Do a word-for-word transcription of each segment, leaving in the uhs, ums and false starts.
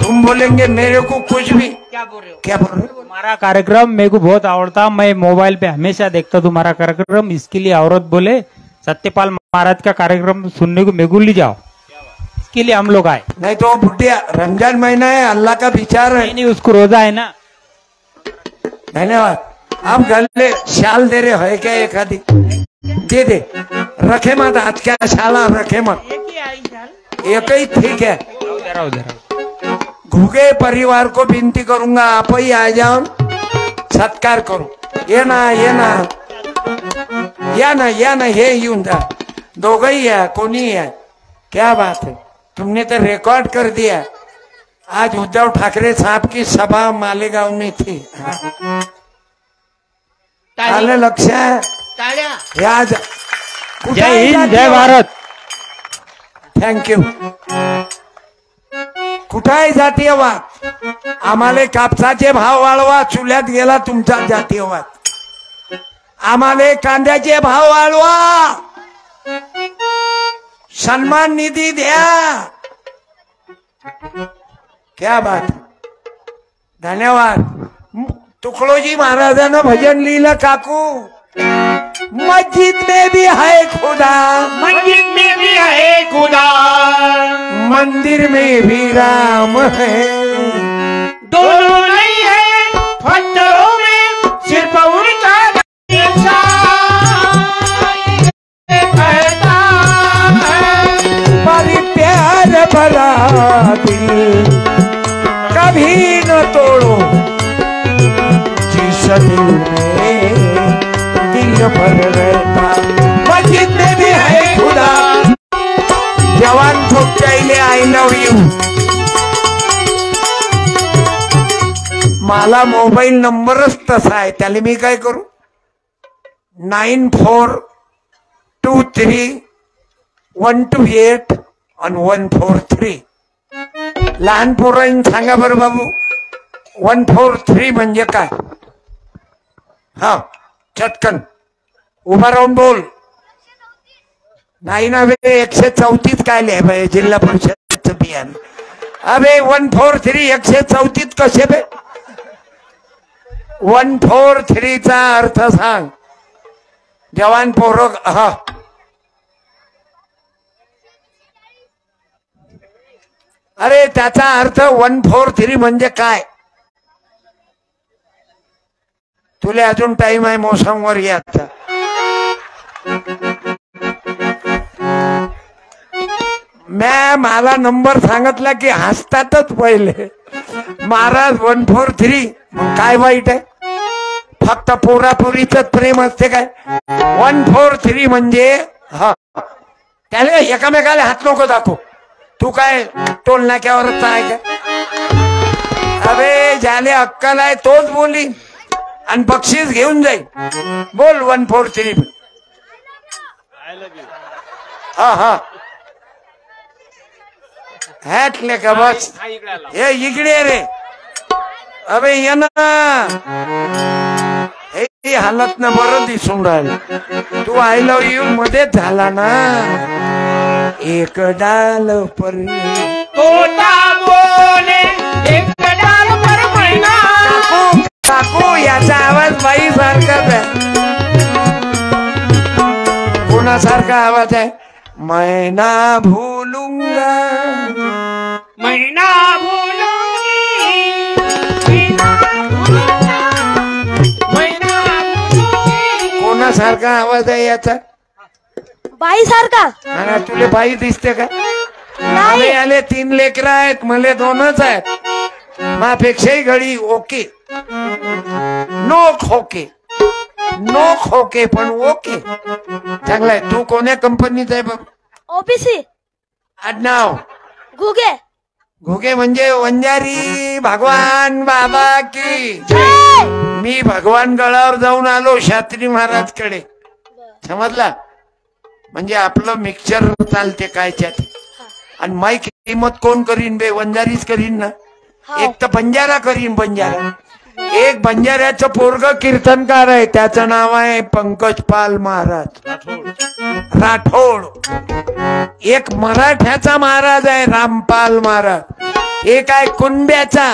तुम बोलेंगे मेरे को कुछ भी। क्या बोल रहे हो? क्या बोल रहे हो? तुम्हारा कार्यक्रम मेरे को बहुत आवड़ता, मैं मोबाइल पे हमेशा देखता तुम्हारा कार्यक्रम, इसके लिए औरत बोले सत्यपाल महाराज का कार्यक्रम सुनने को मेरे को ले जाओ, इसके लिए हम लोग आए। नहीं तो बुढ़िया, रमजान महीना है, अल्लाह का विचार है। नहीं नहीं, उसको रोजा है ना। धन्यवाद। आप गले शाल दे रहे हो क्या? एक आदि दे दे, रखे मत आज क्या शाला, रखे मत, एक ही ठीक है। उधर आओ, उधर आओ। घुगे परिवार को विनती करूंगा, आप ही आ जाओ, सत्कार करो। ये ना ये ना या ना या ना हे येऊन जा, दोघं ही है, कोणी है। क्या बात है, तुमने तो रिकॉर्ड कर दिया। आज उद्धव ठाकरे साहब की सभा मालेगांव में थी। आलं लक्षात? या जा. कुठे जय हिंद, जाती जय हो? भारत. थँक्यू. कुठे जातीयवाद? आम्हाला कापसाचे भाव वाढवा, चुल्यात गेला तुमचा जातीयवाद. आम्हाला कांद्याचे भाव वाढवा, सन्मान निधी द्या. क्या बात. धन्यवाद. तुकडोजी महाराजांना भजन लिहिलं काकू. मस्जिद में भी है खुदा, मस्जिद में भी है खुदा, मंदिर में भी राम है, दोनों नहीं है पत्थरों में, सिर्फ उनका बड़ी प्यार भरा दिल कभी न तोड़ो, जिस दिल में दिल भर रहता. मस्जिद में भी है खुदा. जवान फुटचाईले आय लव यू. मला मोबाईल नंबरच तसा आहे, त्याला मी काय करू? Nine four two three one two eight आणि वन फोर थ्री. लहान पोरांनी सांगा बरं बाबू, वन फोर थ्री म्हणजे काय? हा, चटकन उभा राहून बोल. नाही ना बे, एकशे चौतीस काय लिहाय जिल्हा परिषदचं बियाण. अबे वन फोर थ्री एकशे चौतीस कसे बे? वन फोर थ्रीचा अर्थ सांग जवान पोरं. हा, अरे त्याचा अर्थ वन फोर थ्री म्हणजे काय? तुले अजून टाइम आहे मोसमवर याचा. मैं मला नंबर सांगितला की हसतातच पहिले. महाराज वन फोर थ्री काय वाईट आहे? फक्त पोरापोरीच प्रेम असते काय? वन फोर थ्री म्हणजे हा, त्याला एकामेकाला हात नको दाखव. तू काय टोल नाक्यावरच आहे का? अबे ज्याले अक्कल आहे तोच बोली आणि बक्षीस घेऊन जाईल. बोल वन फोर थ्री. हा हा, हॅटले का बस. हे इकडे रे. अबे ये ना, हे हालत ना बरं दिसून राहिल. तू आय लव यू मध्येच झाला ना. एक डाल पर तोता बोले, एक डाल पर मैना. काकू काकू, याचा आवाज बाई सारखाच आहे. कोणासारखा आवाज आहे? मैना भूलूंगा, मैना भूलूंगी, मैना भूलूंगा, मैना भूलूंगी. कोणासारखा आवाज आहे याचा? बाई सारखा. आणि तुले बाई दिसते का? नाही. आले तीन लेकरं आहेत, मले दोनच आहेत. मापेक्षाही घडी ओके, नो खोके, नो खोके पण ओके. चांगला आहे. तू कोण्या कंपनीचा आहे बाबा? ओबीसी. आडनाव गुगे. घुगे म्हणजे वंजारी. भगवान बाबा की मी भगवान गळावर जाऊन आलो शास्त्री महाराज कडे. समजला? म्हणजे आपलं मिक्सचर चालते कायच्यात. आणि माई किंमत कोण करीन बे? वंजारीच करीन ना. एक तर बंजारा करीन, बंजारा. एक बंजाऱ्याचं पोरग कीर्तनकार आहे, त्याचं नाव आहे पंकज पाल महाराज राठोड. एक मराठ्याचा महाराज आहे रामपाल महाराज. एक आहे कुंब्याचा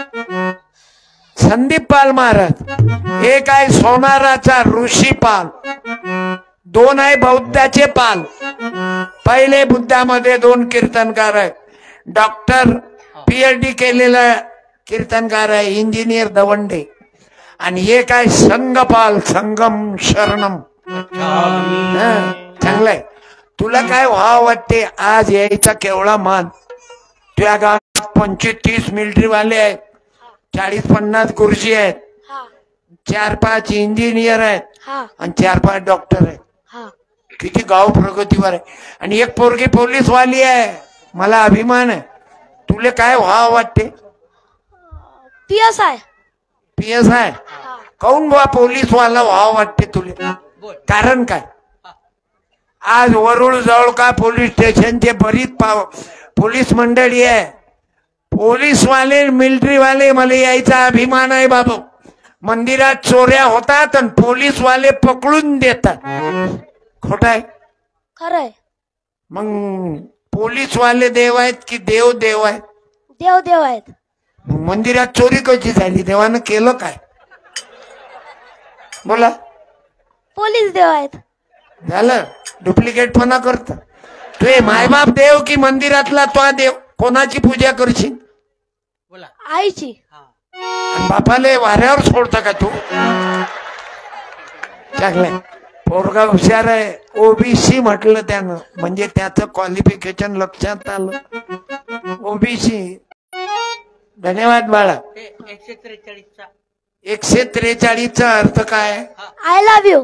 संदीप पाल महाराज, एक आहे सोनाराचा ऋषी पाल, दोन आहे बौद्धाचे पाल. पहिले बुद्धामध्ये दोन कीर्तनकार आहे. डॉक्टर पीएचडी केलेला कीर्तनकार आहे इंजिनियर दवंडे. आणि एक आहे संगपाल संगम शरणम. चांगलंय. तुला काय व्हावं वाटते आज यायचा केवढा मान. तुझ्या गावात पंचवीस तीस मिलिटरी वाले आहेत, चाळीस पन्नास गुरुजी आहेत, हा चार पाच इंजिनियर आहेत हा आणि चार पाच डॉक्टर आहेत. हा किती गाव प्रगतीवर आहे. आणि एक पोरगी पोलीस वाली आहे. मला अभिमान आहे. तुला काय व्हावं वाटते. पीएस आहे. पीएस आहे. काऊन बा पोलीस वाला व्हावं वाटते तुला. कारण काय. आज वरुळ जवळका पोलीस स्टेशनचे बरीच पाव पोलीस मंडळी आहे. पोलीस वाले मिलिटरी वाले मला यायचा अभिमान आहे बाबू. मंदिरात चोऱ्या होतात आणि पोलीस वाले पकडून देतात. खोट आहे. खरंय. मग पोलीस वाले देव आहेत की देव देव आहेत. देव देव आहेत. मंदिरात चोरी कशी झाली. देवानं केलं काय. बोला. पोलीस देव आहेत. झालं. डुप्लिकेट पणा करत. तुझे मायबाप देव की मंदिरातला तो देव. कोणाची पूजा करशील. आईची. आणि बापाले वाऱ्यावर सोडता का तू. चांगलंय. पोरगा हुशार आहे. ओबीसी म्हटलं त्यानं म्हणजे त्याचं क्वालिफिकेशन लक्षात आलं. ओबीसी. धन्यवाद बाळा. एकशे त्रेचाळीसचा एकशे त्रेचाळीसचा अर्थ काय. I love you.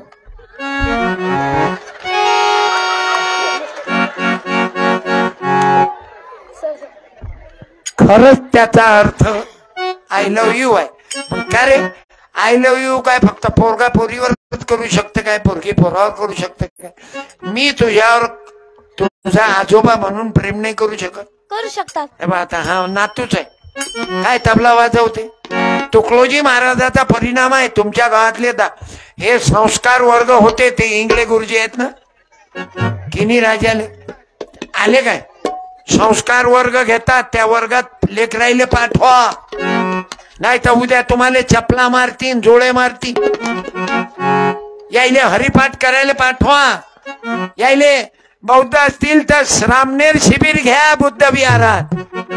खरंच त्याचा अर्थ आय लव्ह यू आहे. पण काय रे आय लव्ह यू काय फक्त पोरगा पोरीवर करू शकते काय. पोरगी पोरावर करू शकते काय. मी तुझ्यावर तुझा आजोबा म्हणून प्रेम नाही करू शकत. करू शकतात. आता हा नातूच आहे. काय तबला वाजवते. तुकडोजी महाराजाचा परिणाम आहे. तुमच्या गावातले दा हे संस्कार वर्ग होते ते इंगळे गुरुजी आहेत ना. किनी राजाले आले काय. संस्कार वर्ग घेतात. त्या वर्गात लेकराईले पाठवा. नाही तर उद्या तुम्हाला चपला मारतीन जोडे मारती. यायले हरिपाठ करायला पाठवा. यायले बौद्ध असतील तर श्रामनेर शिबिर घ्या बुद्ध विहारात.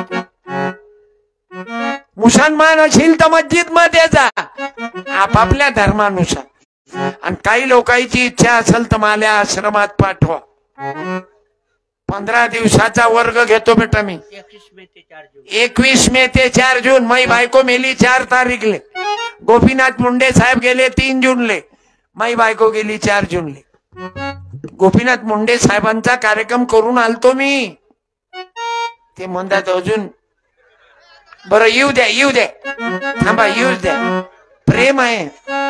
मुसलमान असतील तर मस्जिद मध्ये जा आपापल्या धर्मानुसार. आणि काही लोकांची इच्छा असेल तर मला आश्रमात पाठवा. पंधरा दिवसाचा वर्ग घेतो बेटा मी. एकवीस मे ते चार जून एकवीस मे ते चार जून. माई बायको मेली चार तारीखले. गोपीनाथ मुंडे साहेब गेले तीन जूनले. माई बायको गेली चार जूनले. गोपीनाथ मुंडे साहेबांचा कार्यक्रम करून आलतो मी. ते म्हणतात अजून बरं येऊ द्या येऊ द्या थांबा येऊ द्या. प्रेम आहे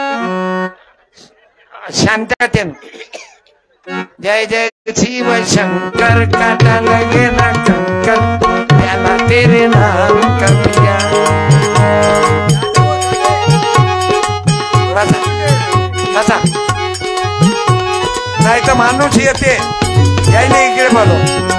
शांततेन. जय जय शिव शंकर काटा लगे ना कंकर प्याला तेरे नाम का पिया. बसा बसा. नाही तर माणूस येते. यायला इकडे बोलो.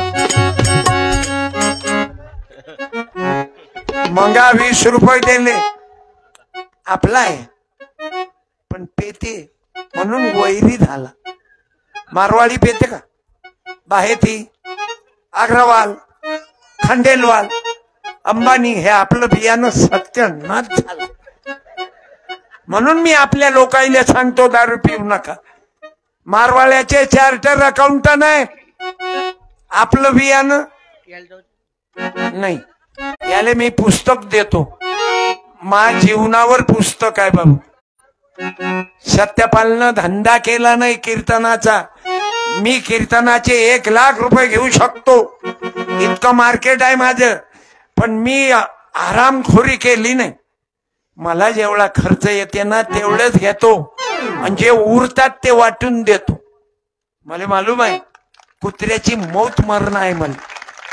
मंगा वीस रुपये दिले. आपला आहे पण पेते म्हणून वैरी झाला. मारवाडी पेते का. बाहेती अग्रवाल खंडेलवाल अंबानी हे आपलं बियाणं सत्यनाश झालं. म्हणून मी आपल्या लोकांना सांगतो दारू पिऊ नका. मारवाड्याचे चार्टर अकाउंटंट आहे. आपलं बियाणं नाही. याले मी पुस्तक देतो. मा जीवनावर पुस्तक आहे बाबू. सत्यपालनं धंदा केला नाही कीर्तनाचा. मी कीर्तनाचे एक लाख रुपये घेऊ शकतो इतकं मार्केट आहे माझं. पण मी आरामखोरी केली नाही. मला जेवढा खर्च येते ना तेवढंच घेतो आणि जे उरतात ते वाटून देतो. मला मालूम आहे कुत्र्याची मौत मरण आहे. मला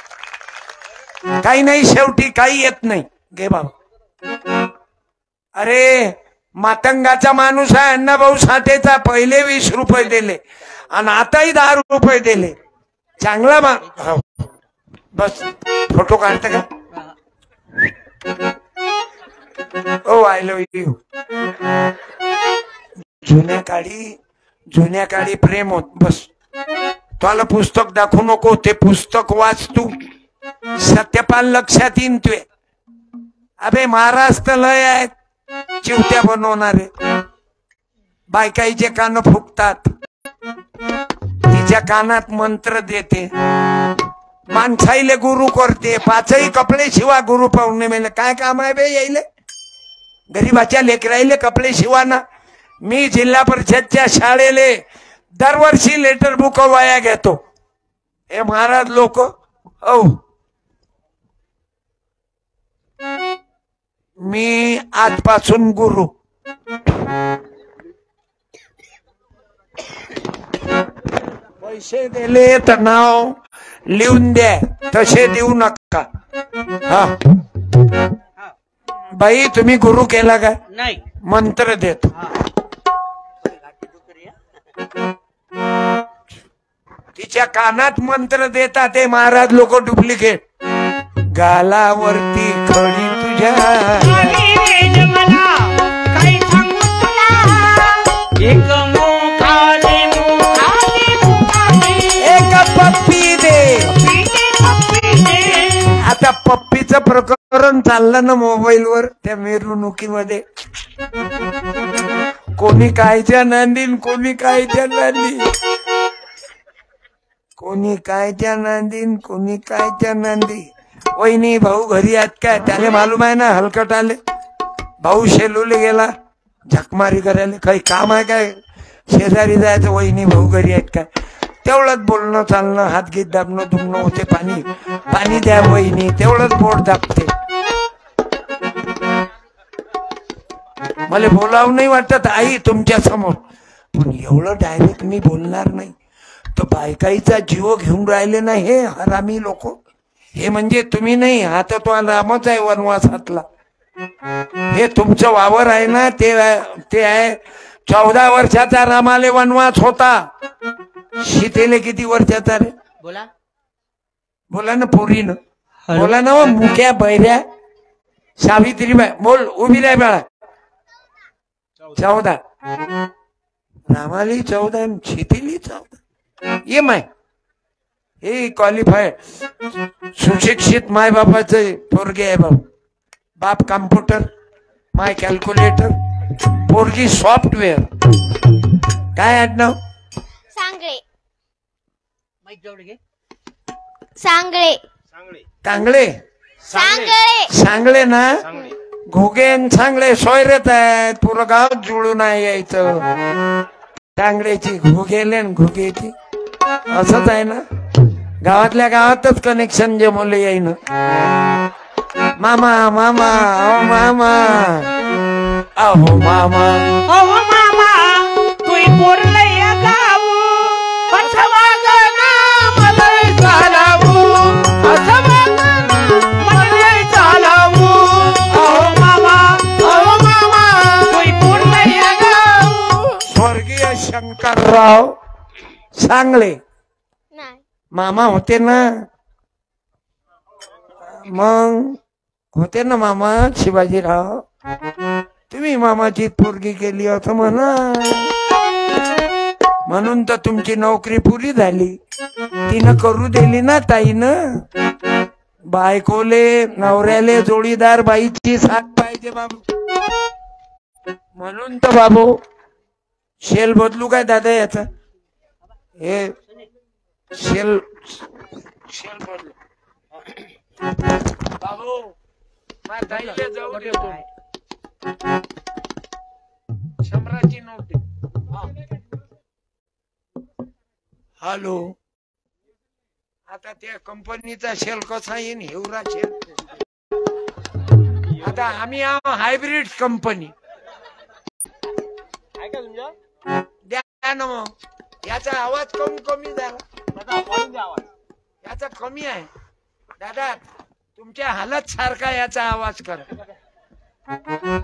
काही नाही शेवटी काही येत नाही. घे बाबा. अरे मातंगाचा माणूस आहे अण्णाभाऊ साठेचा. पहिले वीस रुपये दिले आणि आताही दहा रुपये दिले. चांगला मा बस फोटो काढता का. I love you. जुन्या काळी जुन्या काळी प्रेम होत. बस तुला पुस्तक दाखवू नको, ते पुस्तक वाच तू. सत्यपाल लक्षात येईन तुये. अबे महाराज तर लय आहेत चिवत्या बनवणारे. बायकाईचे कान फुकतात, तिच्या कानात मंत्र देते, माणसाईले गुरु करते, पाचही कपडे शिवा गुरु पौर्णिमेला. काय काम आहे बे यायले? गरीबाच्या लेकराईले कपडे शिवाना. मी जिल्हा परिषदच्या शाळेले दरवर्षी लेटर बुक वाया घेतो. हे महाराज लोक हो, मी आजपासून गुरु. पैसे दिले तर नाव लिहून द्या, तसे देऊ नका. हा बाई, तुम्ही गुरु केला का? नाही. मंत्र देतो. तिच्या कानात मंत्र देतात ते महाराज लोक डुप्लिकेट. गालावरती खडी तुझ्या काही सांगू तुला, एक मुखाने मुखाने मुखाने एक पप्पी दे. पप्पी दे. आता पप्पीचं प्रकरण चाललं ना मोबाईल वर, त्या मिरवणुकीमध्ये. कोणी कायच्या नांदीन, कोणी कायच्या नांदी, कोणी कायच्या नांदीन, कोणी कायच्या नांदी. वहिनी भाऊ घरी आहेत काय? त्याला मालूम आहे ना हलकट आले. भाऊ शेलूले गेला झकमारी करायला. काही काम आहे काय? शेजारी जायचं, वहिनी भाऊ घरी आहेत काय? तेवढंच बोलणं चालणं, हात गीत दाबणं दुमणं होते. पाणी पाणी द्या वहिनी, तेवढंच बोट दाबते. मला बोलावं नाही वाटत आई तुमच्या समोर, पण एवढं डायरेक्ट मी बोलणार नाही. तर बायकाईचा जीव घेऊन राहिले ना हे हरामी लोक. हे म्हणजे तुम्ही नाही, हा तर तो रामच आहे वनवासातला. हे तुमचं वावर आहे ना, ते ते आहे. चौदा वर्षाचा रामाले वनवास होता. सीतेले किती वर्षाचा रे? बोला बोला ना पोरीनं, बोला ना. मुक्या बैऱ्या सावित्रीबाई बोल, उभी राय बाळा. चौदा. रामाली चौदा, सीतेली चौदा. ये माय हे क्वालिफाईड सुशिक्षित माय बापाचे पोरगे आहे. बाप बाप कॉम्प्युटर, माय कॅल्क्युलेटर, पोरगी सॉफ्टवेअर. काय आडनाव? सांगळे. माईक जवळ घे. सांगळे. कांगळे. सांगळे. सांगळे ना. घोगेन सांगळे सोयरेत आहेत. पुरं गाव जुळून आहे यायचं. टांगड्याची घोगेले घोगेची असंच आहे ना. गावातल्या गावातच कनेक्शन जे मुले येईन. मामा मामा अहो मामा अहो मामा अहो मामा तुई पोरलय गाव, असं वागना मलय चालावू, असं वागना मलय चालावू. अहो मामा अहो मामा तुई पोरलय गाव. स्वर्गीय शंकरराव सांगळे नाही. मामा होते ना. मग होते ना मामा शिवाजीराव. तुम्ही मामाची पोरगी केली असं म्हणा, म्हणून तर तुमची नोकरी पुरी झाली. तिनं करू दिली ना ताईनं. बायकोले नवऱ्याले जोडीदार बाईची साथ पाहिजे बाबू. म्हणून तर बाबू शेल बदलू काय दादा याचा? हे शेल शेल बदलू बाबू. माझ्या ताईले जाऊ देतो. शंभराची नोट. हॅलो. आता त्या कंपनीचा शेल कसा येईन? हिवरा शेल. आता आम्ही हायब्रिड कंपनी द्या ना. मग याचा आवाज कमी कमी झाला. याचा कमी आहे दादा. तुमच्या हालत सारखा याचा आवाज करा.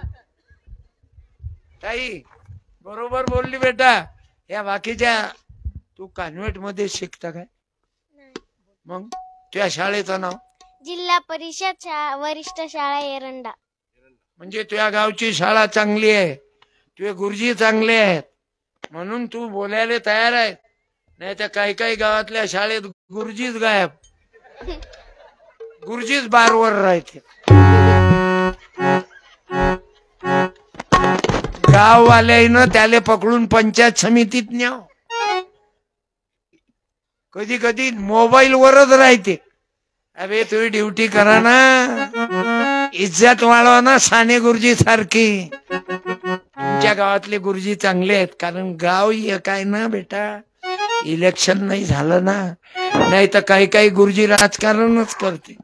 ताई बरोबर बोलली बेटा. या बाकीच्या तू कॉन्व्हेंट मध्ये शिकता काय? मग तुझ्या शाळेचं नाव? जिल्हा परिषद शा- वरिष्ठ शाळा एरंडा. म्हणजे तुझ्या गावची शाळा चांगली आहे, तुझे गुरुजी चांगले आहेत म्हणून तू बोलायला तयार आहे. नाही तर काही काही गावातल्या शाळेत गुरुजीच गायब, गुरुजीच बारवर राहते. गाववाल्यानं त्याला पकडून पंचायत समितीत न्याव. कधी कधी मोबाईल वरच राहते. अबे तुम्ही ड्युटी करा ना, इज्जत वाढवा ना साने गुरुजी सारखी. तुमच्या गावातले गुरुजी चांगले आहेत कारण गाव एक आहे ना बेटा. इलेक्शन नाही झालं ना, नाही तर काही काही गुरुजी राजकारणच करते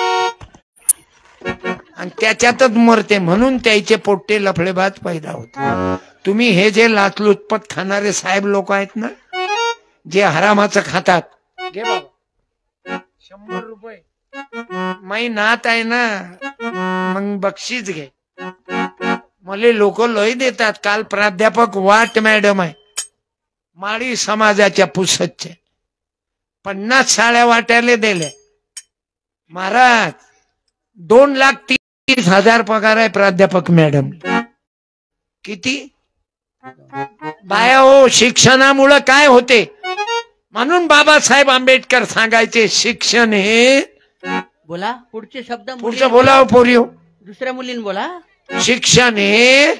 आणि त्याच्यातच मरते म्हणून त्याचे पोट्टे लफडेबाज पैदा होते. तुम्ही हे जे लाचलुचपत खाणारे साहेब लोक आहेत ना, जे हरामाचं खातात, घे बाबा शंभर रुपये माई नात आहे ना, मग बक्षीस घे. मला लोक लय देतात. काल प्राध्यापक वाट मॅडम आहे माळी समाजाच्या पुसतचे, पन्नास साड्या वाट्याले दिल्या. महाराज दोन लाख तीस हजार पगार आहे प्राध्यापक मॅडम. किती बाया हो, शिक्षणामुळे काय होते म्हणून बाबासाहेब आंबेडकर सांगायचे शिक्षण हे. बोला पुढचे शब्द. पुढचं बोलाव पोरी हो. दुसऱ्या मुलीन बोला. शिक्षण हे.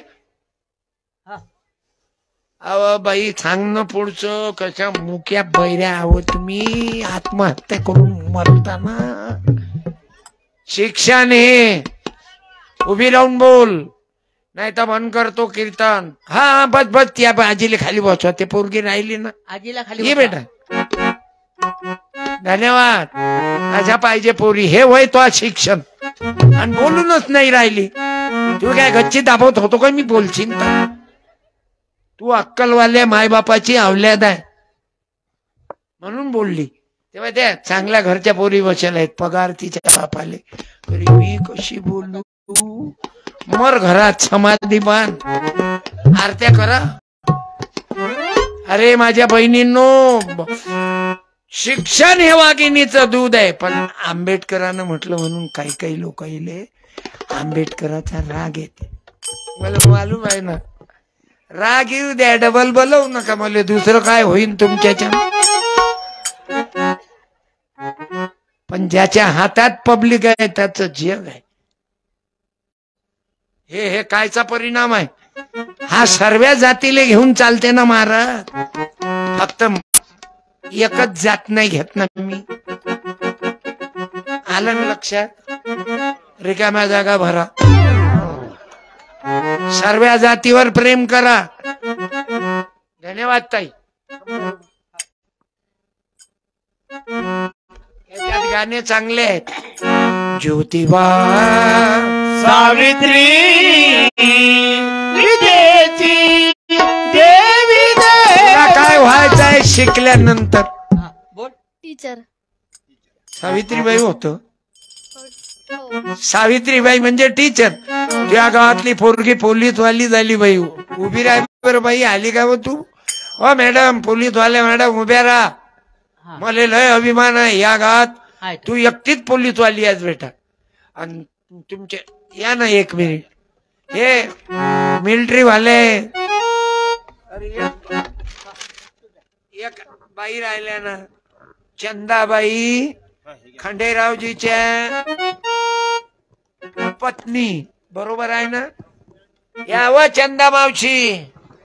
अव बाई सांगणं पुढचं कशा मुक्या बैऱ्या आहो तुम्ही, आत्महत्या करून मरताना. शिक्षण हे. उभी राहून बोल, नाही तर मन करतो कीर्तन. हा बस बस त्या आजीला खाली बसवा. ते पोरगी राहिली ना, आजीला खाली ये बेटा. धन्यवाद. अशा पाहिजे पोरी. हे वय तो शिक्षण आणि बोलूनच नाही राहिली. तू काय गच्ची दाबवत होतो का मी बोलशील तर? तू अक्कलवाल्या मायबापाची अवल्याद आहे म्हणून बोलली. तेव्हा त्या चांगल्या घरच्या पोरी बसेल आहेत, पगार तिच्या बापाले. तरी मी कशी बोलू? मर घरात समाधी बांध, आरत्या करा. अरे माझ्या बहिणींनो, शिक्षण हे वाघिणीचं दूध आहे. पण आंबेडकरांनं म्हटलं म्हणून काही काही लोक येले आंबेडकराचा राग येते. मला मालूम आहे ना, राग येऊ द्या, डबल बोलवू नका मला. दुसरं काय होईन तुमच्याच्या. पण ज्याच्या हातात पब्लिक आहे त्याचं जग आहे. हे हे कायचा परिणाम आहे? हा सर्व जातीले घेऊन चालते ना महाराज. फक्त एकच जात नाही घेत ना मी. आलं ना लक्षात? रिकाम्या जागा भरा. सर्व जातीवर प्रेम करा. धन्यवाद ताई. याच्यात गाणे चांगले आहेत. ज्योतिबा सावित्री विद्येची देवी तुला काय व्हायचंय शिकल्यानंतर? बोल. टीचर. सावित्रीबाई होतो. हो. सावित्रीबाई म्हणजे टीचर. त्या गावातली पोरगी पोलीसवाली झाली बाई. उभी राह बरं बाई. आली का तू? हो मॅडम, पोलीसवाले मॅडम उभ्या राहा. मला लय अभिमान आहे या गावात तू एकटीच पोलीसवाली आहेस बेटा. आणि तुमचे या ना एक मिनिट. हे मिलिटरी वाले एक बाई राहिल्या ना, चंदाबाई खंडेरावजीच्या पत्नी. बरोबर आहे ना? यावं चंदा मावशी.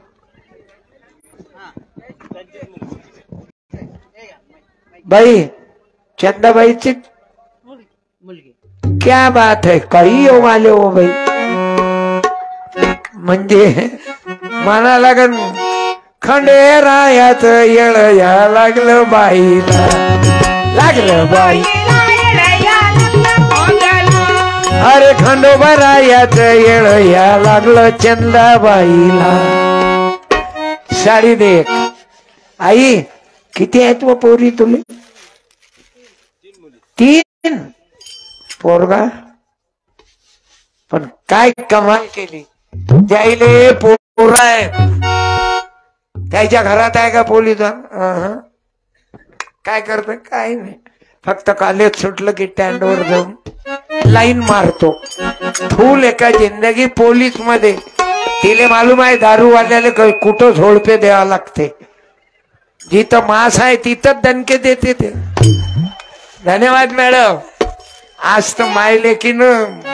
बाई चंदाबाईची मुलगी. क्या बात है. काही हो वाले हो बाई. म्हणजे मला लागन खंडेरायाच येळ या लागलं बाईला. लागलं बाई. अरे खंडोबारायाच येळ या लागलं चंदाबाईला. साडी देख. आई किती आहेत व पोरी तुले? तीन. पोरगा पण काय कमाल केली. त्याईले पोरा आहे. त्याच्या घरात आहे का पोलीस? काय करत? काय नाही. फक्त कॉलेज सुटलं की स्टँडवर जाऊन लाईन मारतो. फुल एका जिंदगी पोलीस मध्ये. तिले मालूम आहे दारूवाल्याला कुठं झोडपे द्यावा लागते. जिथं मास आहे तिथंच दणके देते ते. धन्यवाद मॅडम. आज तर मायले की न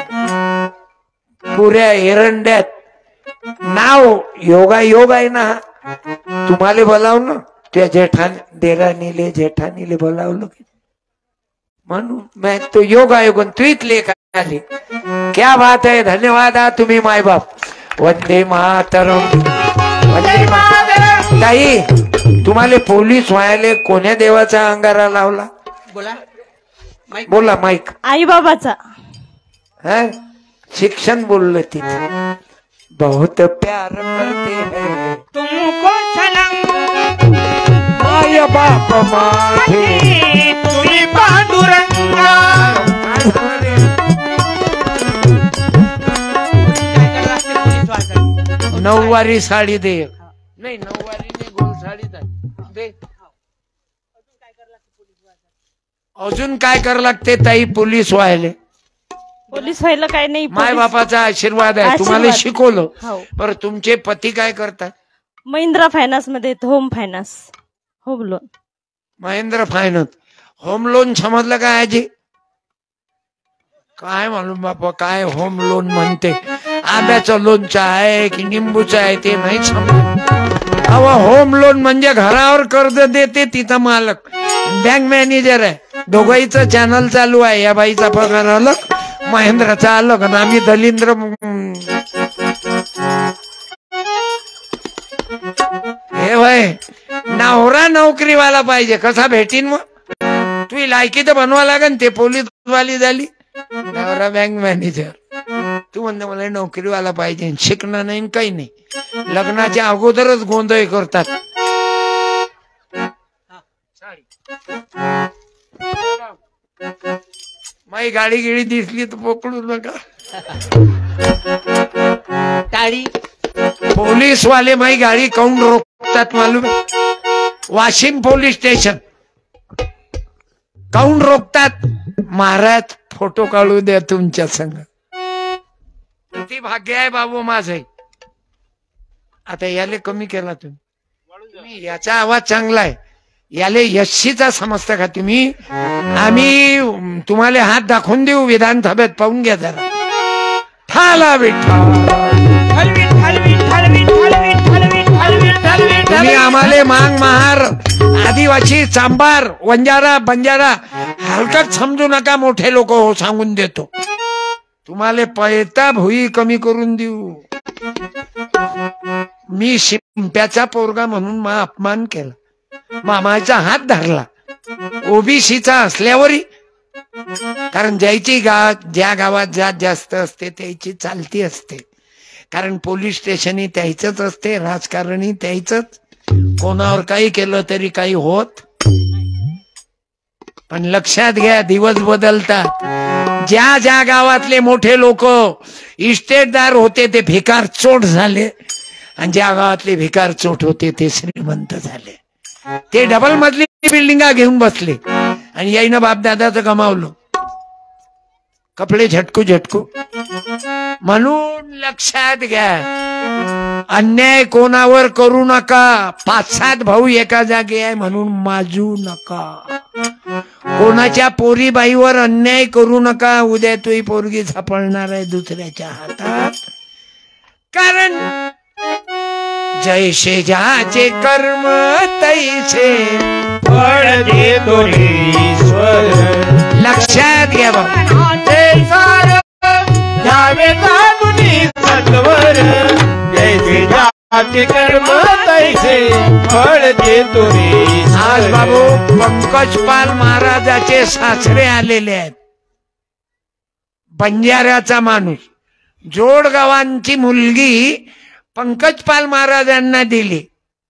पुऱ्या एरंड्यात नाव योगा योग आहे ना. तुम्हाला बोलावलं त्या जेठान देरानीले जेठानीले बोलावलं की म्हणून मैं तो योग आयोग ट्वीट लेख आली. क्या बात है. धन्यवाद आ तुम्ही माय बाप. वंदे मातरम वंदे मातरम. ताई तुम्हाला पोलीस व्हायला कोण्या देवाचा अंगारा लावला. बोला माईक. बोला माईक. आई बाबाचा. है शिक्षण बोललं तिथे. बहुत प्यार करते हैं तुमको सलाम माय बाप माझे. तुम्ही पांडुरंगा. नऊवारी साडी दे. नाही नऊवारी नाही गोल साडी दे. अजून काय कर लागते ताई पोलीस व्हायले. पोलीस व्हायला काय नाही. माय पोलीस- बापाचा आशीर्वाद आहे. आशीर्वाद. तुम्हाला शिकवलं. हो. बरं तुमचे पती काय करतात. महिंद्रा फायनान्स मध्ये home finance home loan. Mahendra finance. Home loan समजलं काय आजी. काय मालूम बापा काय होम लोन म्हणते. आंब्याचं लोणचं आहे की निंबूचं आहे ते नाही समजत. अहो होम लोन म्हणजे घरावर कर्ज देते तिथं मालक बँक मॅनेजर आहे. दोघांचं चॅनल चालू आहे. या बाईचा पगार अलग महेंद्रचा अलग आणि आम्ही दलिंद्र. हे वय नवरा नोकरीवाला पाहिजे. कसा भेटीन मग. तुझी लायकी तर बनवा लागन. ते पोलीस वाली झाली नवरा बँक मॅनेजर. तू म्हणते मला नोकरीवाला पाहिजे. शिकणं नाही काही नाही. लग्नाच्या अगोदरच गोंधळ करतात. माई गाडी गिडी दिसली तर पकडू नका. टाळी. पोलीस वाले माई गाडी काऊन रोखतात मालूम. वाशिम पोलीस स्टेशन काऊन रोखतात. महाराज फोटो काढू द्या तुमच्या संग. किती भाग्य आहे बाबू माझे. आता याले कमी केला तुम्ही. तुम्ही याचा आवाज चांगला आहे. याले यशीचा समजता का तुम्ही. आम्ही तुम्हाला हात दाखवून देऊ विधानसभेत. पाहून घ्या जरा. ठाला विठ्ठल. तुम्ही आम्हाला मांग महार आदिवासी चांबार वंजारा बंजारा हलकत समजू नका. मोठे लोक हो सांगून देतो. तुम्हाला पैता भुई कमी करून देऊ. मी शिंप्याचा पोरगा म्हणून मा अपमान केला. मामाचा हात धरला ओबीसीचा असल्यावरही. कारण ज्याची गा ज्या गावात जात जास्त असते त्याची चालती असते. कारण पोलीस स्टेशनही त्याचंच असते. राजकारणी त्याचंच. कोणावर काही केलं तरी काही होत. पण लक्षात घ्या दिवस बदलतात. ज्या ज्या गावातले मोठे लोक इस्टेटदार होते ते भिकार चोट झाले. आणि ज्या गावातले भिकार चोट होते ते श्रीमंत झाले. ते डबल मजली बिल्डिंगा घेऊन बसले. आणि याईनं बापदादाचं गमावलं. कपडे झटकू झटकू. म्हणून लक्षात घ्या अन्याय कोणावर करू नका. पाच सात भाऊ एका जागी आहे म्हणून माजू नका. कोणाच्या पोरीबाईवर अन्याय करू नका. उद्या तुही पोरगी सापडणार आहे दुसऱ्याच्या हातात. कारण जैसे ज्याचे कर्म तैसे फळ देतो ईश्वर. लक्षात घ्या बाबा. जैसे जाते कर्म तैसे फळ देतो आज बाबू पंकजपाल महाराजाचे सासरे आलेले आहेत. बंजाऱ्याचा माणूस. जोडगावांची मुलगी पंकजपाल महाराजांना दिली.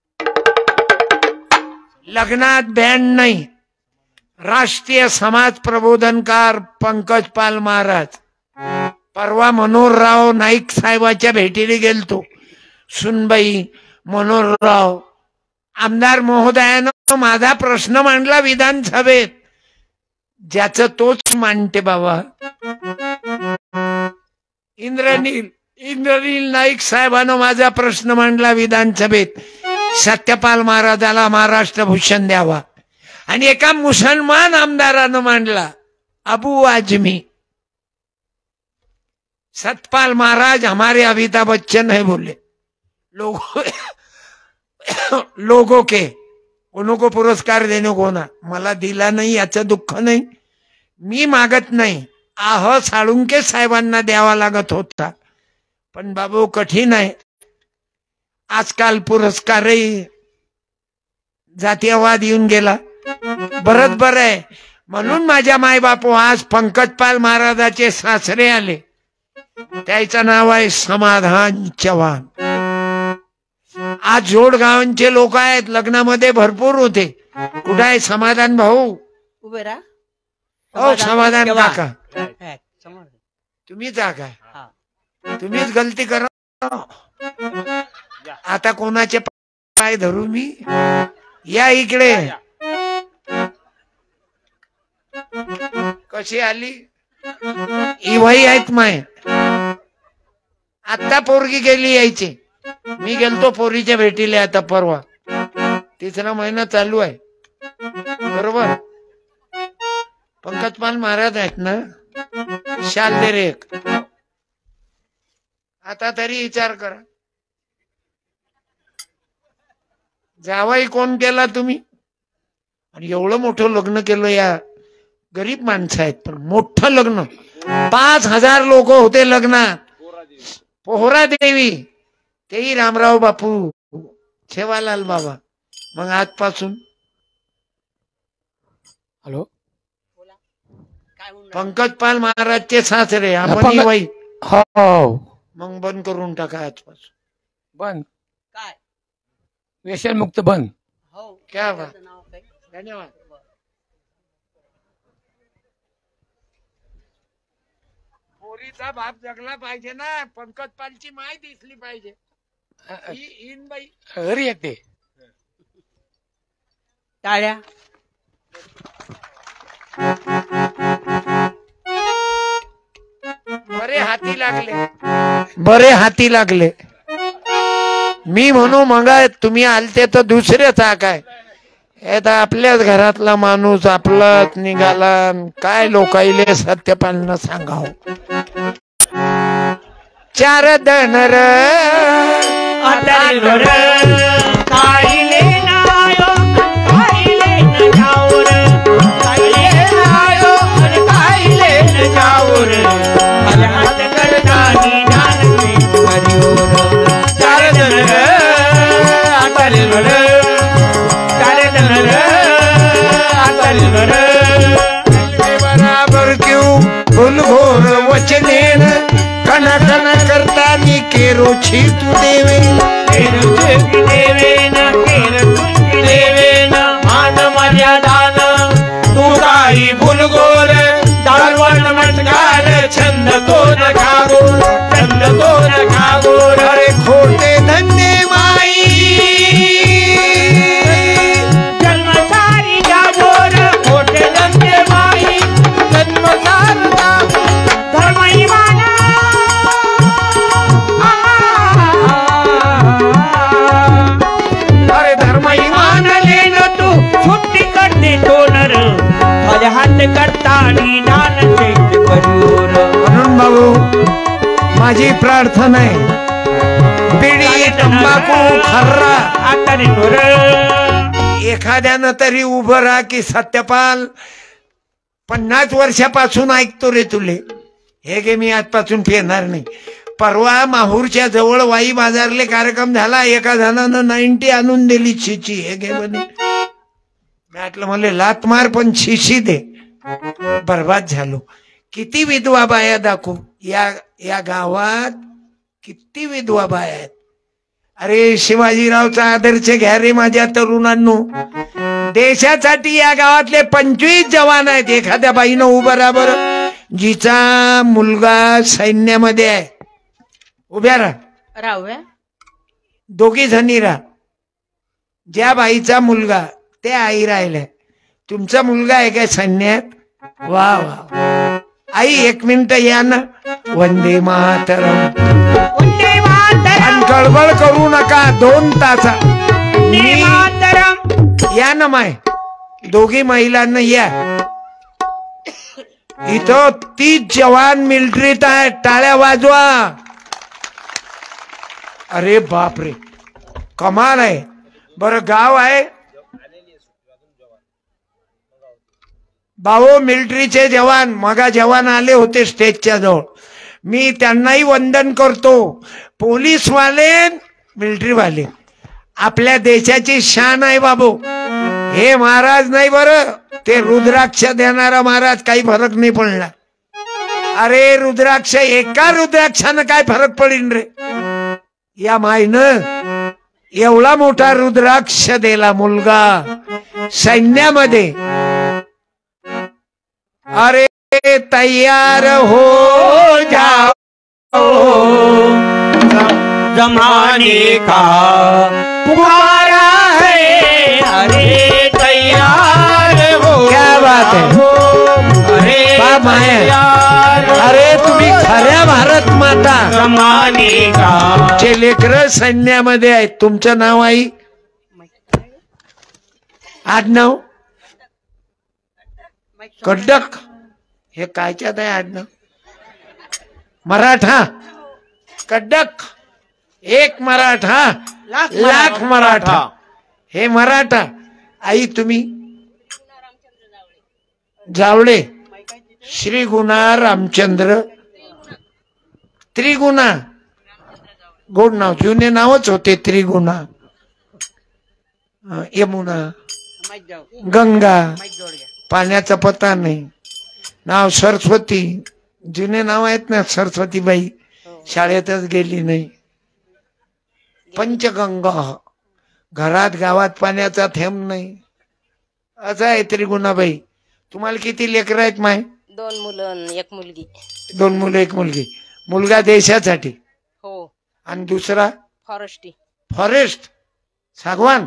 लग्नात बँड नाही. राष्ट्रीय समाज प्रबोधनकार पंकजपाल महाराज. परवा मनोहरराव नाईक साहेबाच्या भेटीला गेलतो. सुनबाई मनोहरराव आमदार महोदयानं माझा प्रश्न मांडला विधानसभेत. ज्याचं तोच मांडते बाबा. इंद्रनील इंद्रनील नाईक साहेबांनो माझा प्रश्न मांडला विधानसभेत, सत्यपाल महाराजाला महाराष्ट्र भूषण द्यावा, आणि एका मुसलमान आमदारानं मांडला अबू आजमी, सतपाल महाराज हमारे अमिताभ बच्चन है बोले, लोगों लोगों के उनको पुरस्कार देने को ना, मला दिला नाही याचं दुःख नाही, मी मागत नाही, आह साळुंके साहेबांना द्यावा लागत होता, पण बाबू कठीण आहे आजकाल, पुरस्कारही जातीयवाद येऊन गेला, बरच बरं आहे. म्हणून माझ्या माय बापू आज पंकजपाल महाराजाचे सासरे आले, त्याचं नाव आहे समाधान चव्हाण. आज जोडगावांचे लोक आहेत, लग्नामध्ये भरपूर होते. कुठे आहे समाधान भाऊ? उभे राहा. हो समाधान केव्हा? काका, हा, समोर. तुम्हीच आ काय, हा. तुम्हीच गलती करा. आता कोणाचे पाय धरू मी? या इकडे. कशी आली? इवाई आहेत माय. आता पोरगी गेली यायची, मी गेलतो पोरीच्या भेटीला आता परवा, तिसरा महिना चालू आहे बरोबर. पंकजपाल महाराज आहेत ना, शाल दे रे एक. आता तरी विचार करा, जावाई कोण केला तुम्ही? आणि एवढं मोठं लग्न केलं, या गरीब माणसं आहेत पण मोठं लग्न, पाच हजार लोक होते लग्नात. पोहरा देवी, तेही रामराव बापू, छेवालाल बाबा. मग आजपासून हॅलो काय म्हणून पंकजपाल महाराजचे सासरे आपण ही बाई, हो मग बंद करून टाका आजपासून. बंद, काय? व्यसन मुक्त बंद. हो. क्या बात. त्याचं नाव काय? धन्यवाद. पोरीचा बाप जगला पाहिजे ना, पंकजपालची माय दिसली पाहिजे. ही- इन बाई घरी येते. टाळ्या. बरे हाती लागले, बरे हाती लागले. मी म्हणू मग तुम्ही आलते तर दुसरेच हा काय, आता आपल्याच घरातला माणूस आपलाच निघाला, काय लोकाईले सत्यपालनं सांगाव. चार धनर आतारीवर काईले नायो, काईले न जाऊर, काईले नायो, अरे काईले न जाऊर, माझ्या हात करतानी जानते हरिओर. चार धनर आतारीवर, चार धनर आतारीवर, बराबर क्यों फुलघोर वचनेन, कना कना करता केरोची तू देवे. देवेन केर तुझी देवेन, मान मर्यादान तू काही भुलगोर, दारवण मटकाल छंद तो न खागोर, छंद तो न खागोर. अरे खोटे धंदे माई, जन्मसारी जागोर, खोटे धंदे माई, जन्मसार धर्म इमाना. अरे धर्म मान लेन तू छुट्टी करते तो नर, माझ्या हात करतानी दान चैत करूर. म्हणून भाऊ माझी प्रार्थना आहे, बिडी तंबाखू खर्रा आतारीवर एखाद्यानं तरी उभं राहा की सत्यपाल पन्नास वर्षापासून ऐकतो रे तुले, हे गे मी आजपासून फिरणार नाही. परवा माहूरच्या जवळ वाई बाजारले कार्यक्रम झाला, एका जणानं नाईन्टी आणून दिली शिशी, हे गे म्हणे. मी म्हटलं मला लात मार पण शिशी दे. बर्बाद झालो. किती विधवा बाया दाखवू या या गावात, किती विधवा बाया आहेत. अरे शिवाजीरावचा आदर्श घ्या रे माझ्या तरुणांनो. देशासाठी या गावातले पंचवीस जवान आहेत, एखाद्या बाईनं उभं राहा बरं, जिचा मुलगा सैन्यामध्ये आहे, उभ्या राहा. राहूया. दोघी जणी राहा. ज्या बाईचा मुलगा ते आई राहिलाय, तुमचा मुलगा आहे काय सैन्यात? वा वा आई एक मिनिट या ना. वंदे मातरम. वंदे मातरम. आणि गडबड करू नका. दोन तासा वंदे मातरम. या ना माय दोघी महिलांना या. इथं तीस जवान मिलिटरीत आहे. टाळ्या वाजवा. अरे बापरे कमाल आहे. बरं गाव आहे भाऊ मिलिटरीचे जवान. मगा जवान आले होते स्टेजच्या जवळ. मी त्यांनाही वंदन करतो. पोलीसवाले मिलिटरीवाले आपल्या देशाची शान आहे बाबू. हे महाराज नाही बरं. ते रुद्राक्ष देणारा महाराज काही फरक नाही पडला. अरे रुद्राक्ष एका रुद्राक्षानं काय फरक पडीन रे. या मायनं एवढा मोठा रुद्राक्ष दिला मुलगा सैन्यामध्ये. अरे तैयार हो जाओ जमाने का पुकारा है. अरे तैयार हो. क्या बात है. अरे बाप आहे. तैयार हो. अरे तुम्ही खऱ्या भारत माता. जमाने का चे लेकर सैन्यामध्ये आहेत. तुमचं नाव आई आडनाव कडक. हे कायच्यात आहे आडनाव. मराठा कडक. एक मराठा लाख मराठा. हे मराठा. आई तुम्ही जावळे. श्री गुणा रामचंद्र त्रिगुणा. गोड नाव. जुने नावच होते त्रिगुणा. यमुना गंगा पाण्याचा पत्ता नाही. नाव सरस्वती. जुने नाव आहेत ना. सरस्वतीबाई शाळेतच गेली नाही. पंचगंगा. घरात गावात पाण्याचा थेंब नाही. असं आहे त्रिगुणाबाई. तुम्हाला किती लेकर आहेत माय. दोन मुलं एक मुलगी. दोन मुलं एक मुलगी. मुलगा देशासाठी हो. आणि दुसरा फॉरेस्टी. फॉरेस्ट सागवान.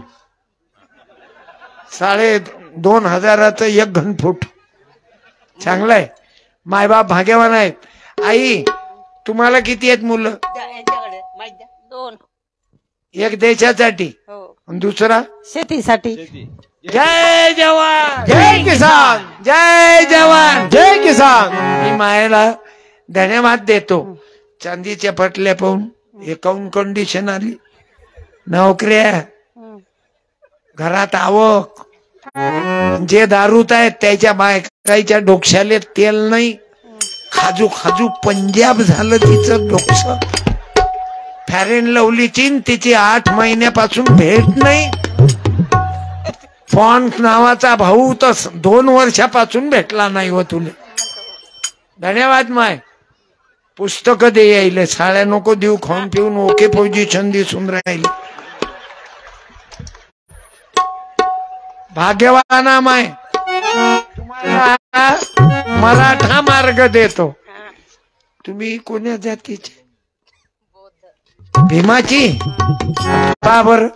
साडे दोन हजाराचं एक घनफूट. चांगलं आहे. मायबाप भाग्यवान आहेत. आई तुम्हाला किती आहेत मुलं. दोन. एक देशासाठी हो. आणि दुसरा शेतीसाठी. जय जवान जय किसान. जय जवान जय किसान. मी मायला धन्यवाद देतो. चांदीच्या पटल्या पाहून एकाऊन कंडिशन आली. नोकऱ्या घरात आवक. जे दारूत आहेत त्याच्या बायकाच्या डोक्याले तेल नाही. खाजू खाजू पंजाब झालं तिचं डोकं. फॅरेन लवलीची तिची आठ महिन्यापासून भेट नाही. फॉन्ट नावाचा भाऊ तर दोन वर्षापासून भेटला नाही हो तुले. धन्यवाद माय. पुस्तक दे यायले. साड्या नको देऊ. खाऊन पिऊन ओके पोझिशन दिसून राहिले. भाग्यवाना माय. तुम्हाला मराठा मार्ग देतो. तुम्ही कोण्या जातीचे. भीमाची. बाबर.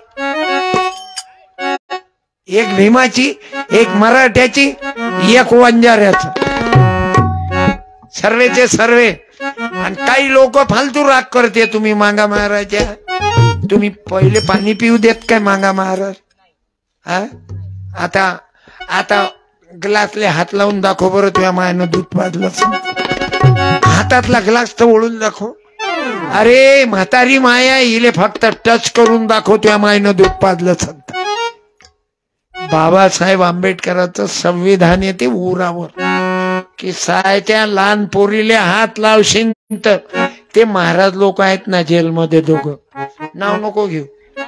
एक भीमाची एक मराठ्याची एक वंजाऱ्याचं. सर्वेचे सर्वे. आणि काही लोक फालतू राग करते. तुम्ही मांगा महाराजा. तुम्ही पहिले पाणी पिऊ देत काय मांगा महाराज. हा आता आता ग्लासले हात लावून दाखव बरं. तुझ्या मायानं दूध पाजलं. हातातला ग्लास तर ओळून दाखव. अरे म्हातारी माया हिले फक्त टच करून दाखव. तुझ्या मायनं दूध पाजलं सांगता. बाबासाहेब आंबेडकरांचं संविधान येते उरावर की सायच्या लहान पोरीले हात लावशील तर ते महाराज लोक आहेत ना जेलमध्ये दोघं. नाव नको घेऊ.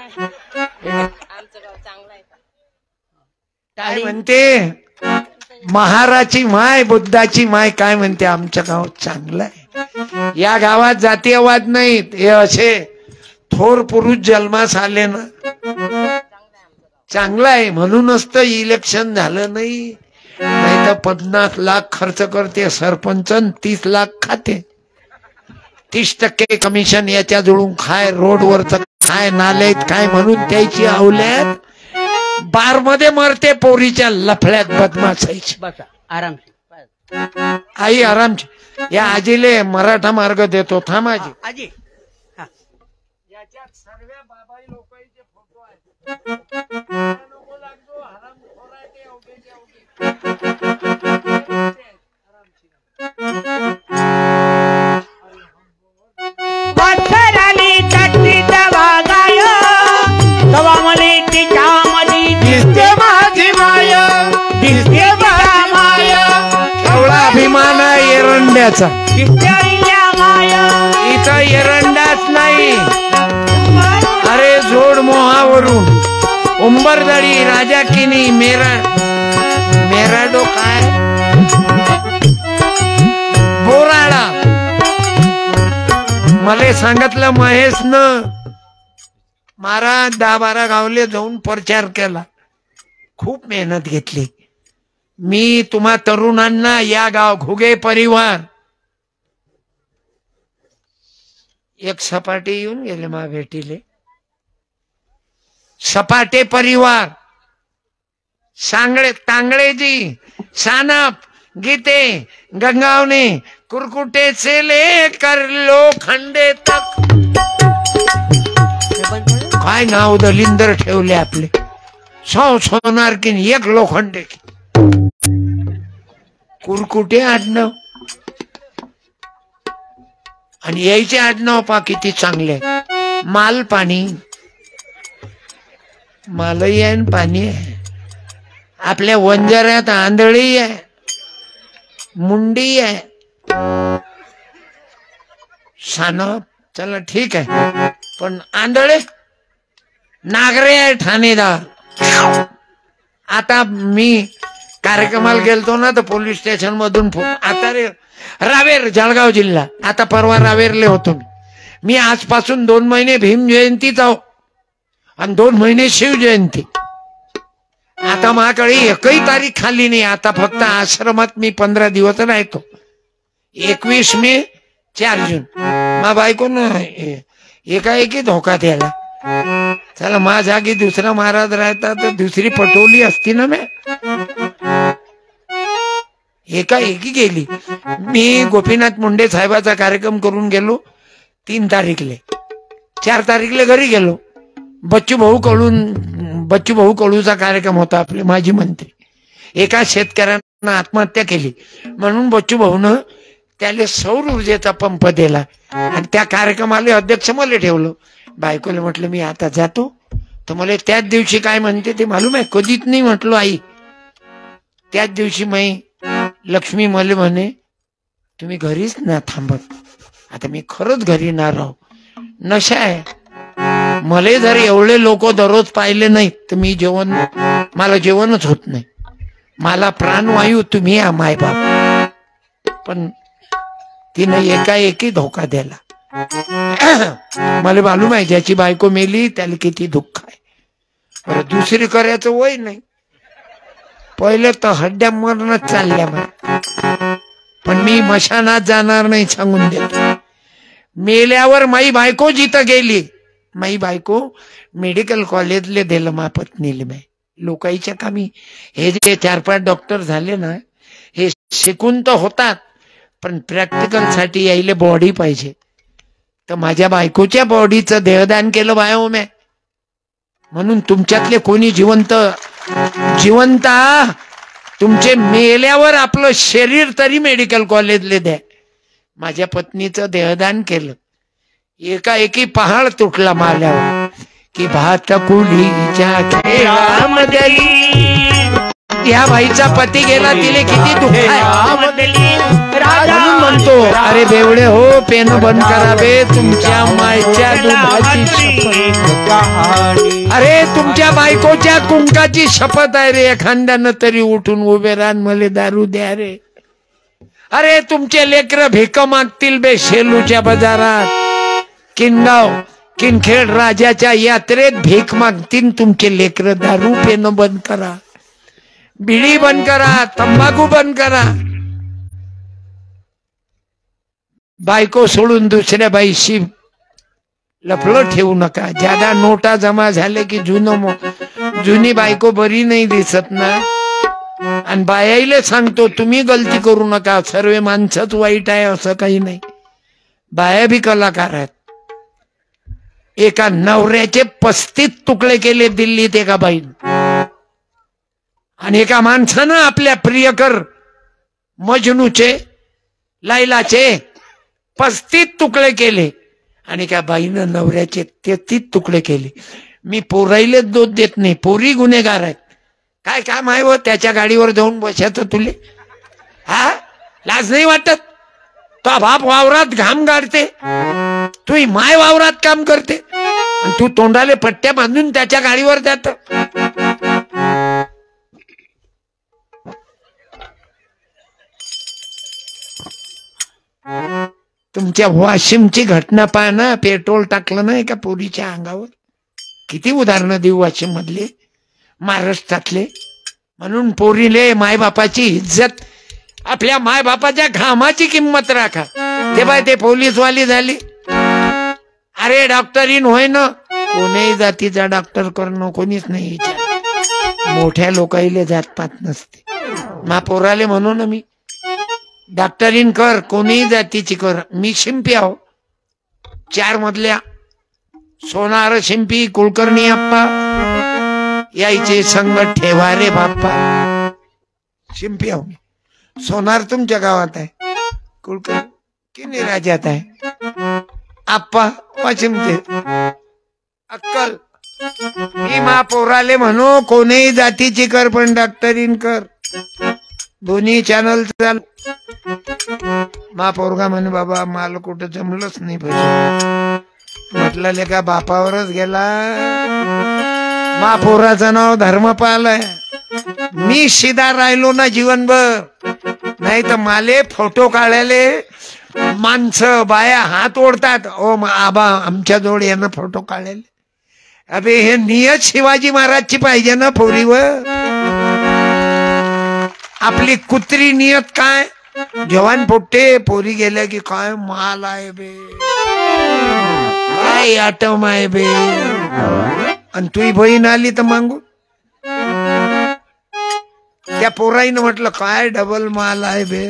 काय म्हणते महाराची माय बुद्धाची माय काय म्हणते. आमच्या गावात चांगलं आहे. या गावात जातीयवाद नाहीत. हे असे थोर पुरुष जन्मास आले ना. चांगलं आहे. म्हणूनच तर इलेक्शन झालं नाही. नाही तर पन्नास लाख खर्च करते सरपंच. तीस लाख खाते. तीस टक्के कमिशन याच्या जुळून खाय. रोडवरच खाय. नालेत खाय. म्हणून त्याची आवल्यात बार मध्ये मरते. पोरीच्या लफड्यात बदमाशायची. आराम. आई आरामची. या आजीले मराठा मार्ग देतो. थांब आजी. आजी याच्यात सर्व बाबाई लोकांचे फोटो आहेत. नको लागतो हरामखोर आहे ते अवघेचे अवघे. वासराली चटणीत वागाय तवा मले तिच्यामध्ये दिसते माझी माय दिसते माझी माय एवढा अभिमान आहे एरंड्याचा. दिसते आईल्या माय इथं एरंडाच नाही. अरे जोड मोहावरून उंबरदळी राजा किनी मेरा मेराडो काय बोराडा मला सांगितलं महेश न महाराज दहा बारा गावले जाऊन प्रचार केला. खूप मेहनत घेतली. मी तुम्हा तरुणांना या गाव घुगे परिवार एक सपाटे येऊन गेले मा भेटीले. सपाटे परिवार सांगळे तांगळेजी सानप गीते गंगावणे कुरकुटे से ले कर लो खंडे तक. काय नाव दलिंदर ठेवले आपले. सौ सोनार की एक लोखंडे कुरकुटे आडनाव आणि यायचे आडनाव पा किती चांगले. माल पाणी मालही आहे आणि पाणी आहे. आपल्या वंजाऱ्यात आंधळी आहे मुंडी आहे सानप चला ठीक आहे पण आंधळे नागरे आहे ठाणेदार. आता मी कार्यक्रमाला गेलतो ना तर पोलीस स्टेशन मधून आता रे रावेर जळगाव जिल्हा आता परवा रावेरले होतो मी. मी आजपासून दोन महिने भीम जयंती जाऊ आणि दोन महिने शिव जयंती. आता माझ्याकडे एकही तारीख खाली नाही. आता फक्त आश्रमात मी पंधरा दिवस राहतो. एकवीस मे चार जून मा बायको न एकाएकी धोका द्यायला. चला मा जागी दुसरा महाराज राहता तर दुसरी पटवली असती ना. मैं एकाएकी गेली. मी गोपीनाथ मुंडे साहेबाचा कार्यक्रम करून गेलो तीन तारीखले. चार तारीखले घरी गेलो. बच्चू भाऊ कडून बच्चू भाऊ कडूचा कार्यक्रम होता आपले माजी मंत्री. एका शेतकऱ्यानं आत्महत्या केली म्हणून बच्चू भाऊनं त्याला सौर ऊर्जेचा पंप दिला आणि त्या कार्यक्रमाला अध्यक्ष मला ठेवलं. बायकोला म्हटलं मी आता जातो तर मला त्याच दिवशी काय म्हणते ते मालूम आहे. कधीच नाही म्हटलो आई. त्याच दिवशी मी लक्ष्मी मला म्हणे तुम्ही घरीच ना थांबत. आता मी खरंच घरी ना राहू. नशा आहे. मला जर एवढे लोक दररोज पाहिले नाहीत तर मी जेवण मला जेवणच होत नाही. मला प्राणवायू तुम्ही या माय बाप. पण तिने एकाएकी धोका दिला. मला मालूम आहे ज्याची बायको मेली त्याला किती दुःख आहे. बरं दुसरी करायचं वय नाही. पहिले तर हड्ड्या मरणच चालल्या मला. पण मी मशानात जाणार नाही सांगून देतो. मेल्यावर माई बायको जिथं गेली माई बायको मेडिकल कॉलेजले दिलं मा पत्नीले. माय लोकांच्या कामी हे जे चार पाच डॉक्टर झाले ना हे शिकून तर होतात पण प्रॅक्टिकल साठी यायले बॉडी पाहिजे. तर माझ्या बायकोच्या बॉडीचं देहदान केलं बाया म्या. म्हणून तुमच्यातले कोणी जिवंत जिवंत तुमचे मेल्यावर आपलं शरीर तरी मेडिकल कॉलेजले द्या. माझ्या पत्नीचं देहदान केलं. एकाएकी पहाड तुटला माल्यावर की भात कुलीच्या खेळामध्ये या बाईचा पती गेला तिले किती दुःख आहे. म्हणून म्हणतो अरे बेवडे हो पेन बंद करावे तुमच्या मायच्या दुधाची शपथ. अरे तुमच्या बायकोच्या कुंकाची शपथ आहे रे. एखाद्यानं तरी उठून उभे राहून मले दारू द्या रे. अरे तुमचे लेकर भिक मागतील बे शेलूच्या बाजारात. किनगाव किनखेड राजाच्या यात्रेत भीक मागतील तुमचे लेकर. दारू पेन बंद करा. बिडी बंद करा. तंबाखू बंद करा. बायको सोडून दुसऱ्या बाईशी लफडं ठेवू नका. ज्यादा नोटा जमा झाले की जुनं जुनी बायको बरी नाही दिसत ना. आणि बायाईले सांगतो तुम्ही गलती करू नका, सर्व माणसंच वाईट आहे असं काही नाही. बाया बी कलाकार आहेत. एका नवऱ्याचे पस्तीस तुकडे केले दिल्लीत एका बाईनं, आणि एका माणसानं आपल्या प्रियकर मजनूचे लायलाचे पस्तीस तुकडे केले, आणि एका बाईनं नवऱ्याचे तेहतीस तुकडे केले. मी पोराईलेच दोष देत नाही, पोरी गुन्हेगार आहेत. काय काम आहे व त्याच्या गाडीवर जाऊन बसायचं तुले? हा, लाज नाही वाटत? तो बाप वावरात घाम गाडते, तू माय वावरात काम करते, आणि तू तोंडाले पट्ट्या बांधून त्याच्या गाडीवर जात. तुमच्या वाशिमची घटना पहा ना, पेट्रोल टाकलं ना एका पोरीच्या अंगावर. किती उदाहरणं देऊ वाशिम मधले, महाराष्ट्रातले. म्हणून पोरीले मायबापाची इज्जत, आपल्या मायबापाच्या घामाची किंमत राखा. ते बाय ते पोलीसवाली झाली, अरे डॉक्टरीन होय ना, कोणीही जातीचा डॉक्टर करणं कोणीच नाही विचार. मोठ्या लोकाईले जात पात नसते. मा पोराले म्हणू ना मी, डॉक्टरीन कर, कोणीही जातीची कर. मी शिंपी आहो, चार मधल्या सोनार शिंपी कुलकर्णी अप्पा यायचे संगत ठेवा रे बाप्पा. शिंपी आहो मी. सोनार तुमच्या गावात आहे, कुलकर्णी किनी राज्यात आहे, आप्पा वाशिमचे. अक्कल मी मा पोराले म्हणू कोणीही जातीची कर, पण डॉक्टरीन कर. दोन्ही चॅनल चाल. मा पोरगा म्हणे बाबा मला कुठं जमलंच नाही पाहिजे. म्हटलं लेका बापावरच गेला. मा पोराचं नाव धर्मपाल आहे. मी शिदा राहिलो ना जीवनभर, नाही तर माले फोटो काढायले माणसं बाया हात ओढतात. ओ आबा आमच्या जवळ यानं फोटो काढायले. अबे हे नियत शिवाजी महाराजची पाहिजे ना पोरीवर. आपली कुत्री नियत काय, जवान पोट्टे पोरी गेल्या की काय माल आहे बे, काय आटम आहे बे. आणि तुही बहीण आली तर मागू. त्या पोराईनं म्हटलं काय डबल माल आहे बे.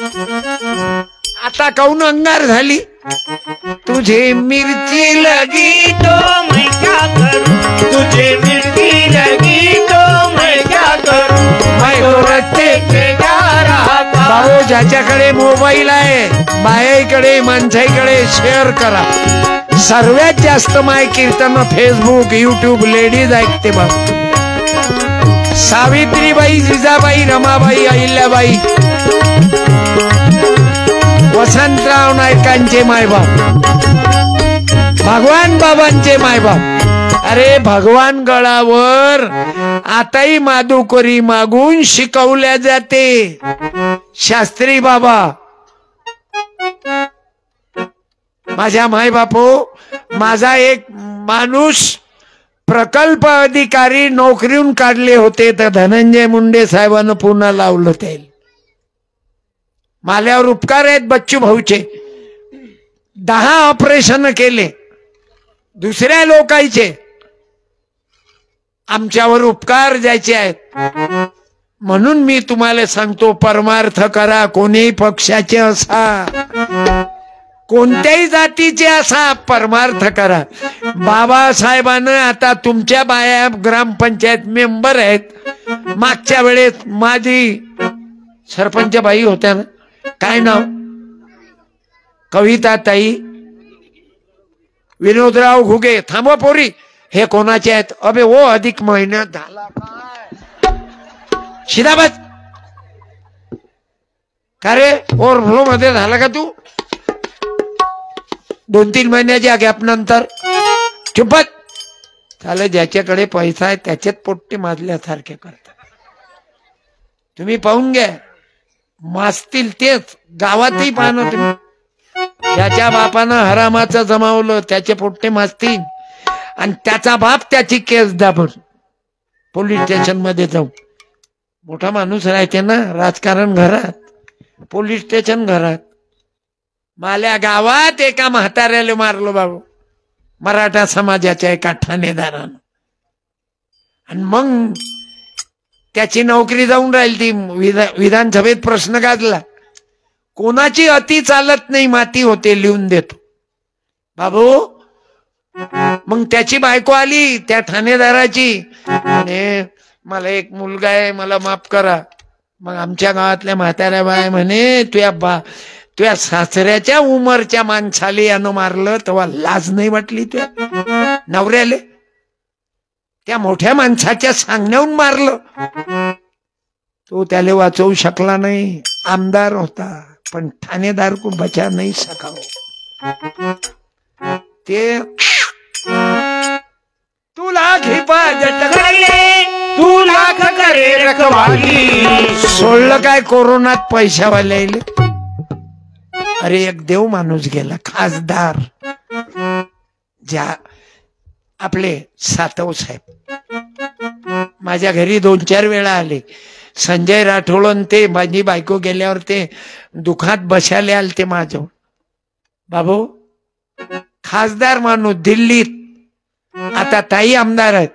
आता काऊन अंगार झाली. तुझे मिरची लगी तो मैं क्या करूं, तुझे मिर्ची लगी तो मैं क्या करूं, मैं तो रस्ते से जा रहा था. भाऊ ज्याच्याकडे मोबाईल आहे बायाईकडे माणसाईकडे शेअर करा. सर्वात जास्त माय कीर्तन फेसबुक युट्यूब लेडीज ऐकते बाबू. सावित्रीबाई, जिजाबाई, रमाबाई, अहिल्याबाई, वसंतराव नायकांचे मायबाप, भगवान बाबांचे मायबाप. अरे भगवान गळावर आताही माधुकरी मागून शिकवल्या जाते. शास्त्री बाबा, माझ्या मायबापो, माझा एक माणूस प्रकल्प अधिकारी नोकरीहून काढले होते, तर धनंजय मुंडे साहेबांना पुन्हा लावलं. ते माल्यावर उपकार आहेत बच्चू भाऊचे. दहा ऑपरेशन केले दुसऱ्या लोकांचे, आमच्यावर उपकार ज्याचे आहेत. म्हणून मी तुम्हाला सांगतो, परमार्थ करा. कोणीही पक्षाचे असा, कोणत्याही जातीचे असा, परमार्थ करा. बाबासाहेबांना आता तुमच्या बाया ग्रामपंचायत मेंबर आहेत. मागच्या वेळेस माझी सरपंच बाई होत्या ना, काय नाव, कविता ताई, विनोदराव घुगे. थांबवा पोरी, हे कोणाचे आहेत? अबे ओ अधिक महिन्यात झाला काय शिदाबाद का रे? ओव्हरफ्लो मध्ये झाला का तू? दोन तीन महिन्याच्या गॅप नंतर चुपत झालं. ज्याच्याकडे पैसा आहे त्याच्यात पोट्टे माजल्यासारखे करतात. तुम्ही पाहून घ्या, माजतील तेच गावातही पाहणं तुम्ही. त्याच्या बापानं हरामाचं जमावलं त्याचे पोट्टे माजतील, आणि त्याचा बाप त्याची केस दाबून पोलीस स्टेशन मध्ये जाऊ. मोठा माणूस राहते ना, राजकारण घरात, पोलीस स्टेशन घरात. माल्या गावात एका म्हाताऱ्याला मारलो बाबू, मराठा समाजाच्या एका ठाणेदारानं. आणि मग त्याची नोकरी जाऊन राहील ती विधा- विधानसभेत प्रश्न गाजला, कोणाची अति चालत नाही माती होते लिहून देतो बाबू. मग त्याची बायको आली त्या ठाणेदाराची, म्हणे मला एक मुलगा आहे, मला माफ करा. मग आमच्या गावातल्या म्हाताऱ्या बाय म्हणे तुया बा तुया सासऱ्याच्या उमरच्या माणसाले यानं मारलं तेव्हा लाज नाही वाटली तुया नवऱ्याले? त्या मोठ्या माणसाच्या सांगण्याहून मारलं. तो त्याला वाचवू शकला नाही, आमदार होता, पण ठाणेदार को बचा नाही सकाव. ते तुला हिफाजत करले तू लाख करे रखवाली. सोडलं काय कोरोनात पैशावाले आले. अरे एक देव माणूस गेला, खासदार ज्या आपले सातव साहेब माझ्या घरी दोन चार वेळा आले. संजय राठोडन ते माझी बायको गेल्यावर ते दुखात बसायला आल ते माझ्यावर. बाबू खासदार माणूस दिल्लीत, आता ताई आमदार आहेत.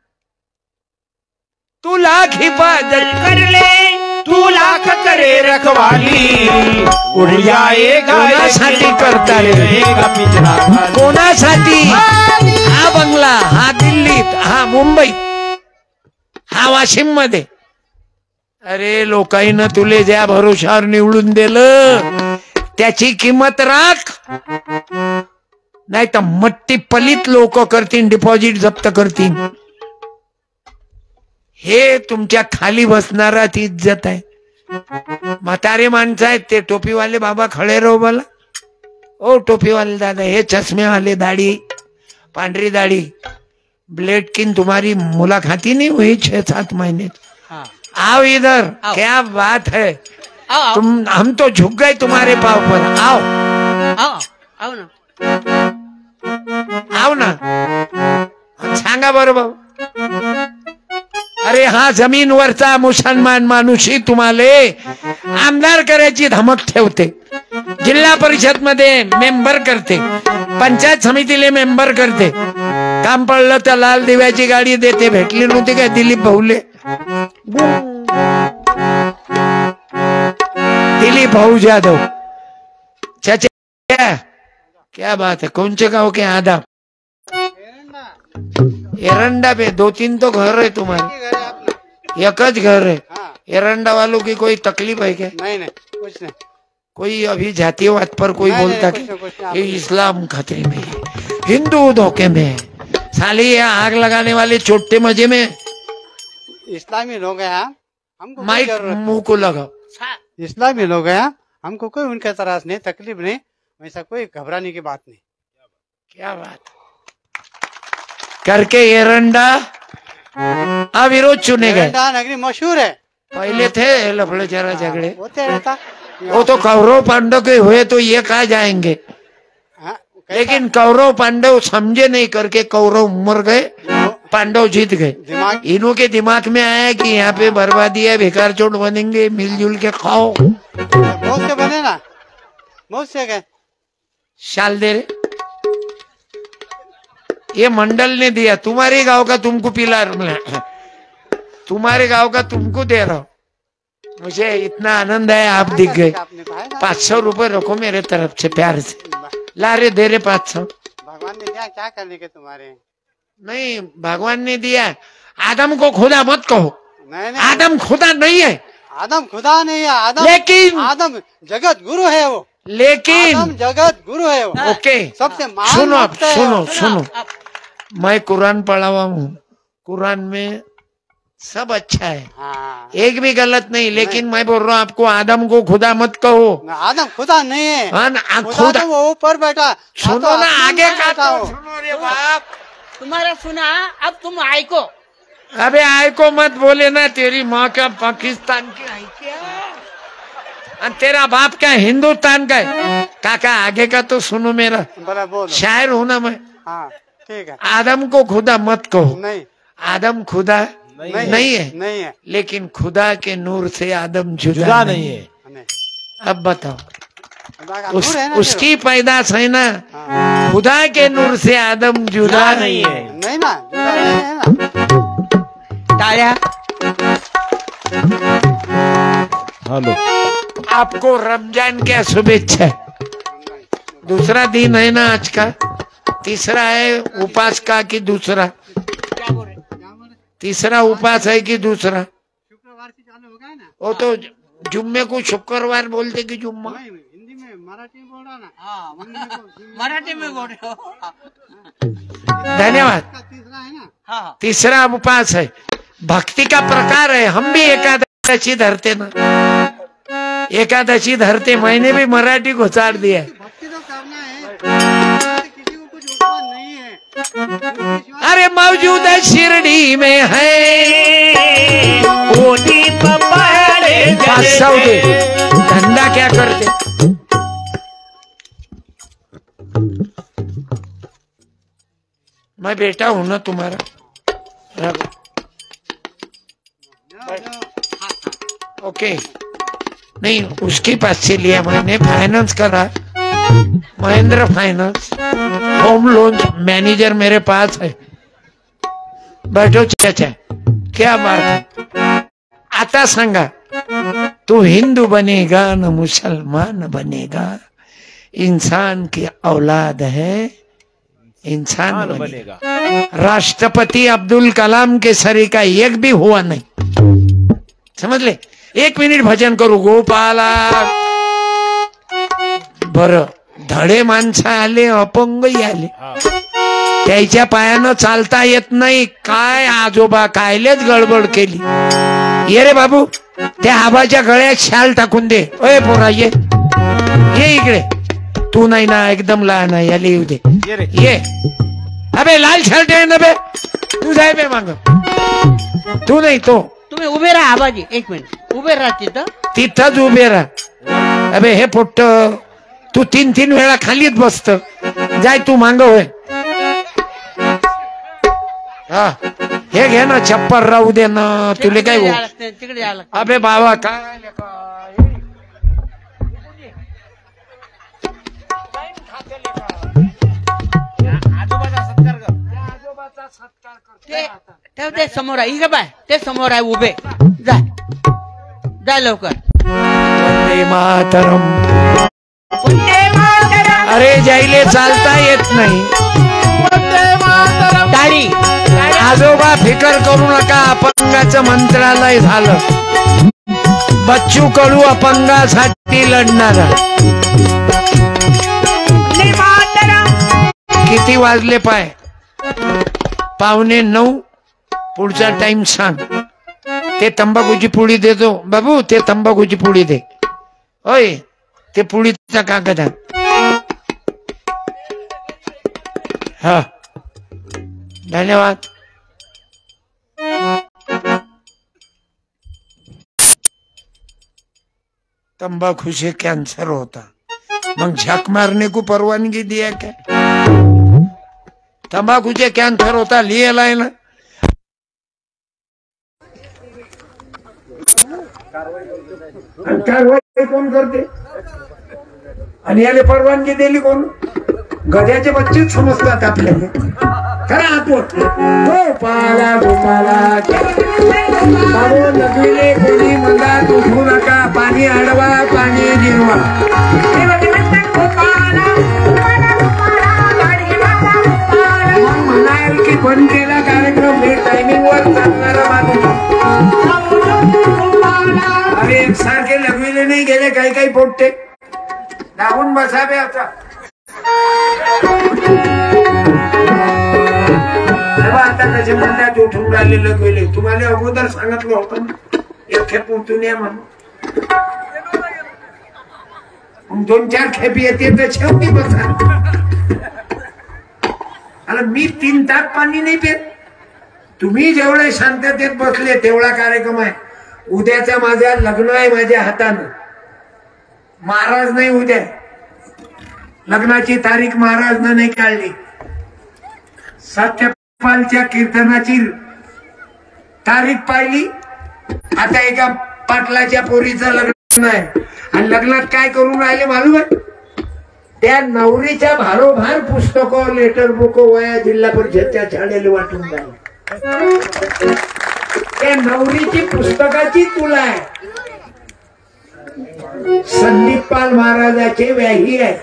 तू लाख हिफाजत करले तू लाख करे रखवाली. उड़ जाएगा कोणासाठी करता रे? रहेगा पिंजरा खाली. कोणासाठी? हा बंगला, हा दिल्लीत, हा मुंबईत, हा वाशिम मध्ये. अरे लोकांना तुले ज्या भरोशावर निवडून दिलं त्याची किंमत राख, नाही तर मट्टी पलित लोक करतील, डिपॉझिट जप्त करतील. हे तुमच्या खाली बसणारा ती इज्जत आहे. म्हातारे माणसं आहेत ते टोपीवाले बाबा खडे राहू बोला. ओ टोपीवाले दादा, हे चष्मेवाले, दाढ़ी पांढरी दाढ़ी, ब्लेड किन तुम्हारी मुलाकाती नहीं हुई छह सात महीने. आओ इधर, क्या बात है, तुम हम तो झुक गए तुम्हारे पाव पर. आओ आओ आओ ना. आओ ना, सांगा बरोबर. अरे हा जमीनवरचा मुसलमान माणूसही तुम्हाला आमदार करायची धमक ठेवते, जिल्हा परिषद मध्ये मेंबर करते, पंचायत समितीले मेंबर करते. काम पडलं तर लाल दिव्याची गाडी देते. भेटली नव्हती काय दिलीप भाऊले? दिलीप भाऊ जाधव. चाचा क्या क्या बात है, कौन से गाँव के आदम? एरंडा पे दो तीन तो घर है तुम्हारे, एक ज घर है. एरंडा वालों की कोई तकलीफ है क्या? नहीं नहीं कुछ नहीं. कोई अभी जातीयवाद पर कोई नहीं, बोलता नहीं, कि कुछ नहीं, कुछ नहीं. ये इस्लाम खतरे में है, हिंदू धोखे में है. साली ये आग लगाने वाले छोटे मजे में इस्लामी लोग हैं हम, हमको कोई माइक जरूरत मुंह को लगाओ. नहीं. इस्लामी लोग हैं, हमको कोई उनके तरह नहीं, तकलीफ नहीं, वैसा कोई घबराने की बात नहीं. क्या बात करके एरंडा अविरोध चुने गए. एरंडा नगरी मशहूर है. पहले थे लफड़े जरा झगड़े, होते रहता. वो तो कौरव पांडव के हुए तो ये कहा जाएंगे, हाँ, कैसा? लेकिन कौरव पांडव समझे नहीं करके कौरव मर गए, पांडव जीत गए. दिमाग इन्हों के दिमाग में आया कि यहाँ पे बर्बादी है, भिखार चोट बनेंगे, मिलजुल के खाओ. बहुत से बने ना, बहुत से गए. शाल दे रे, ये मंडल ने दिया, तुम्हारे गांव का तुमको पिला, तुम्हारे गांव का तुमको दे रहा हूं. मुझे इतना आनंद है, आप दिख गए. आपने कहा है ना, पाँच सौ रुपए रखो मेरे तरफ से प्यार से. ला रे दे रे पाँच सौ. भगवान ने दिया क्या करने के तुम्हारे. नहीं भगवान ने दिया. आदम को खुदा मत कहो, नहीं नहीं, आदम खुदा नहीं है, आदम खुदा नहीं है. आदम लेकिन आदम जगत गुरु है वो. लेकिन आदम जगत गुरु है वो. ओके सबसे महान सुनो आप भक्त है सुनो वो. सुनो, मैं कुरान पढ़ा हुआ हूँ, कुरान में सब अच्छा है, हाँ. एक भी गलत नहीं, लेकिन मैं बोल रहा हूँ आपको आदम को खुदा मत कहो. आदम खुदा नहीं है. हाँ ना, आ, खुदा खुदा तो वो ऊपर बैठा. सुनो तो ना, आसमान आगे में का बैठा तो वो. सुनो रे बाप. तुम्हारा सुना, अब तुम आयको. अबे आय को मत बोले ना, तेरी माँ क्या पाकिस्तान की है क्या, और तेरा बाप क्या हिंदुस्तान का है. काका आगे का तो सुनो, मेरा बोला बोलो. शायर हूं ना मैं. हाँ ठीक है. आदम को खुदा मत कहो, नहीं आदम खुदा नहीं, नहीं है, नहीं है. लेकिन खुदा के नूर से आदम जुदा, जुदा नहीं नहीं है. है. नहीं. अब बताओ, खुदा का उस, नूर है ना उसकी पैदाश है ना, जो. हाँ. खुदा के नूर से आदम जुदा नहीं नहीं है. है. नहीं ना, जुदा नहीं है ना. टाळ्या. हेलो आपको रमजान क्या शुभेच्छा। दूसरा दिन है ना आज का, तीसरा है उपास का कि दूसरा? तीसरा उपास है कि दूसरा? शुक्रवार से चालू होगा ना। वो तो जुम्मे को शुक्रवार बोलते कि जुम्मा? हिंदी में मराठी में बोल रहा ना। हाँ, मराठी में बोल रहे हो। धन्यवाद। तीसरा है ना। हाँ, तीसरा उपास है, भक्ति का प्रकार है। हम भी एकादशी धरते ना, एकादशी धरते। मैंने भी मराठी घुसाड़ दिया है। भक्ति तो करना है, किसी को कुछ उपमान नहीं है। अरे मौजूद है शिरडी में है वो दीप पहले पाँच सौ दे। धंधा क्या करते? मैं बेटा हूं ना तुम्हारा। रखो। ओके, नहीं उसके पास से लिया मैंने, फाइनेंस करा, Mahendra finance, home loan manager मेरे पास है। बैठो चाचा, क्या बात है? आता सांगा, तू हिंदू बनेगा न मुसलमान बनेगा, इंसान की औलाद है, इंसान बनेगा। राष्ट्रपति अब्दुल कलाम के सरी का एक भी हुआ नहीं, समझ ले। एक मिनिट भजन करू गोपाला। बर धडे माणसं आले, अपंगही आले, त्याच्या पायानं चालता येत नाही, काय आजोबा कायलेच गडबड केली। ये रे बाबू, त्या आबाच्या गळ्यात शाल टाकून दे। ओय पोरा ये ये इकडे, तू नाही ना, एकदम लहान आहे, याला येऊ दे। ये अबे लाल शर्ट आहे ना बे, तू जाय बे माग, तू नाही तो। तुम्ही उभे राहा आबाजी, एक मिनिट उभे राहा तिथं. तिथंच उभे राहा। अबे हे पोट्ट, तू तीन तीन वेळा खालीच बसत, जाय तू मांग होय। हा हे घे ना, चप्पल राहू दे ना, तुले काय हो? तिकडे यायला लागतं. अबे बाबा काय ते- ठेव ते समोर आहे, इकडे बाय ते समोर आहे उभे, जा जा लवकर. वंदे मातरम। अरे जायले चालता येत नाही, टाळी आजोबा फिकर करू नका, अपंगाचं मंत्रालय झालं। बच्चू कडू अपंगासाठी लढणारा। किती वाजले पाय? पावणे नऊ। पुढचा टाइम सांग। ते तंबाखूची पुडी देतो बाबू, ते तंबाखूची पुडी दे। ओय ते पुडीचा कागद आहे। हा धन्यवाद। तंबाकू से कैंसर होता, मग झक मारने को परवानगी दिया क्या? तंबाकू से कैंसर होता, लिहिला आहे ना। कारवाई कोण करते आणि याला परवानगी दिली कोण? गध्याचे बच्चेच समजतात आपल्याला। खरा आपण गोपाला गोपाला नगविले कोणी मंदात उठू नका, पाणी अडवा पाणी जिरवा। मग म्हणाल की बंद केला कार्यक्रम, हे टायमिंग वर चालणारा माणूस। अरे एकसारखे लगविले नाही गेले, काही काही पोटते लागून बसावे आता। आता कसे म्हणतात उठून राहिले लगविले? तुम्हाला अगोदर सांगितलं होतं ना, एक खेप उठून या म्हणून। दोन चार खेप येते तर शेवटी बसा। अरे मी तीन तास पाणी नाही पेत, तुम्ही जेवढे शांततेत बसले तेवढा कार्यक्रम आहे। उद्याचा माझ्या लग्न आहे माझ्या हातानं, महाराज नाही उद्या, लग्नाची तारीख महाराजनं नाही काढली। सत्यपालच्या कीर्तनाची तारीख पाहिली, आता एका पाटलाच्या पोरीचं लग्न आहे, आणि लग्नात काय करून राहिले मालूम आहे? त्या नवरीच्या भारोभार पुस्तकं, लेटर बुक, वया जिल्हा परिषदच्या शाळेला वाटून राहिले। त्या नवरीची पुस्तकाची तुला आहे. संदीपाल महाराजाचे व्याही आहे.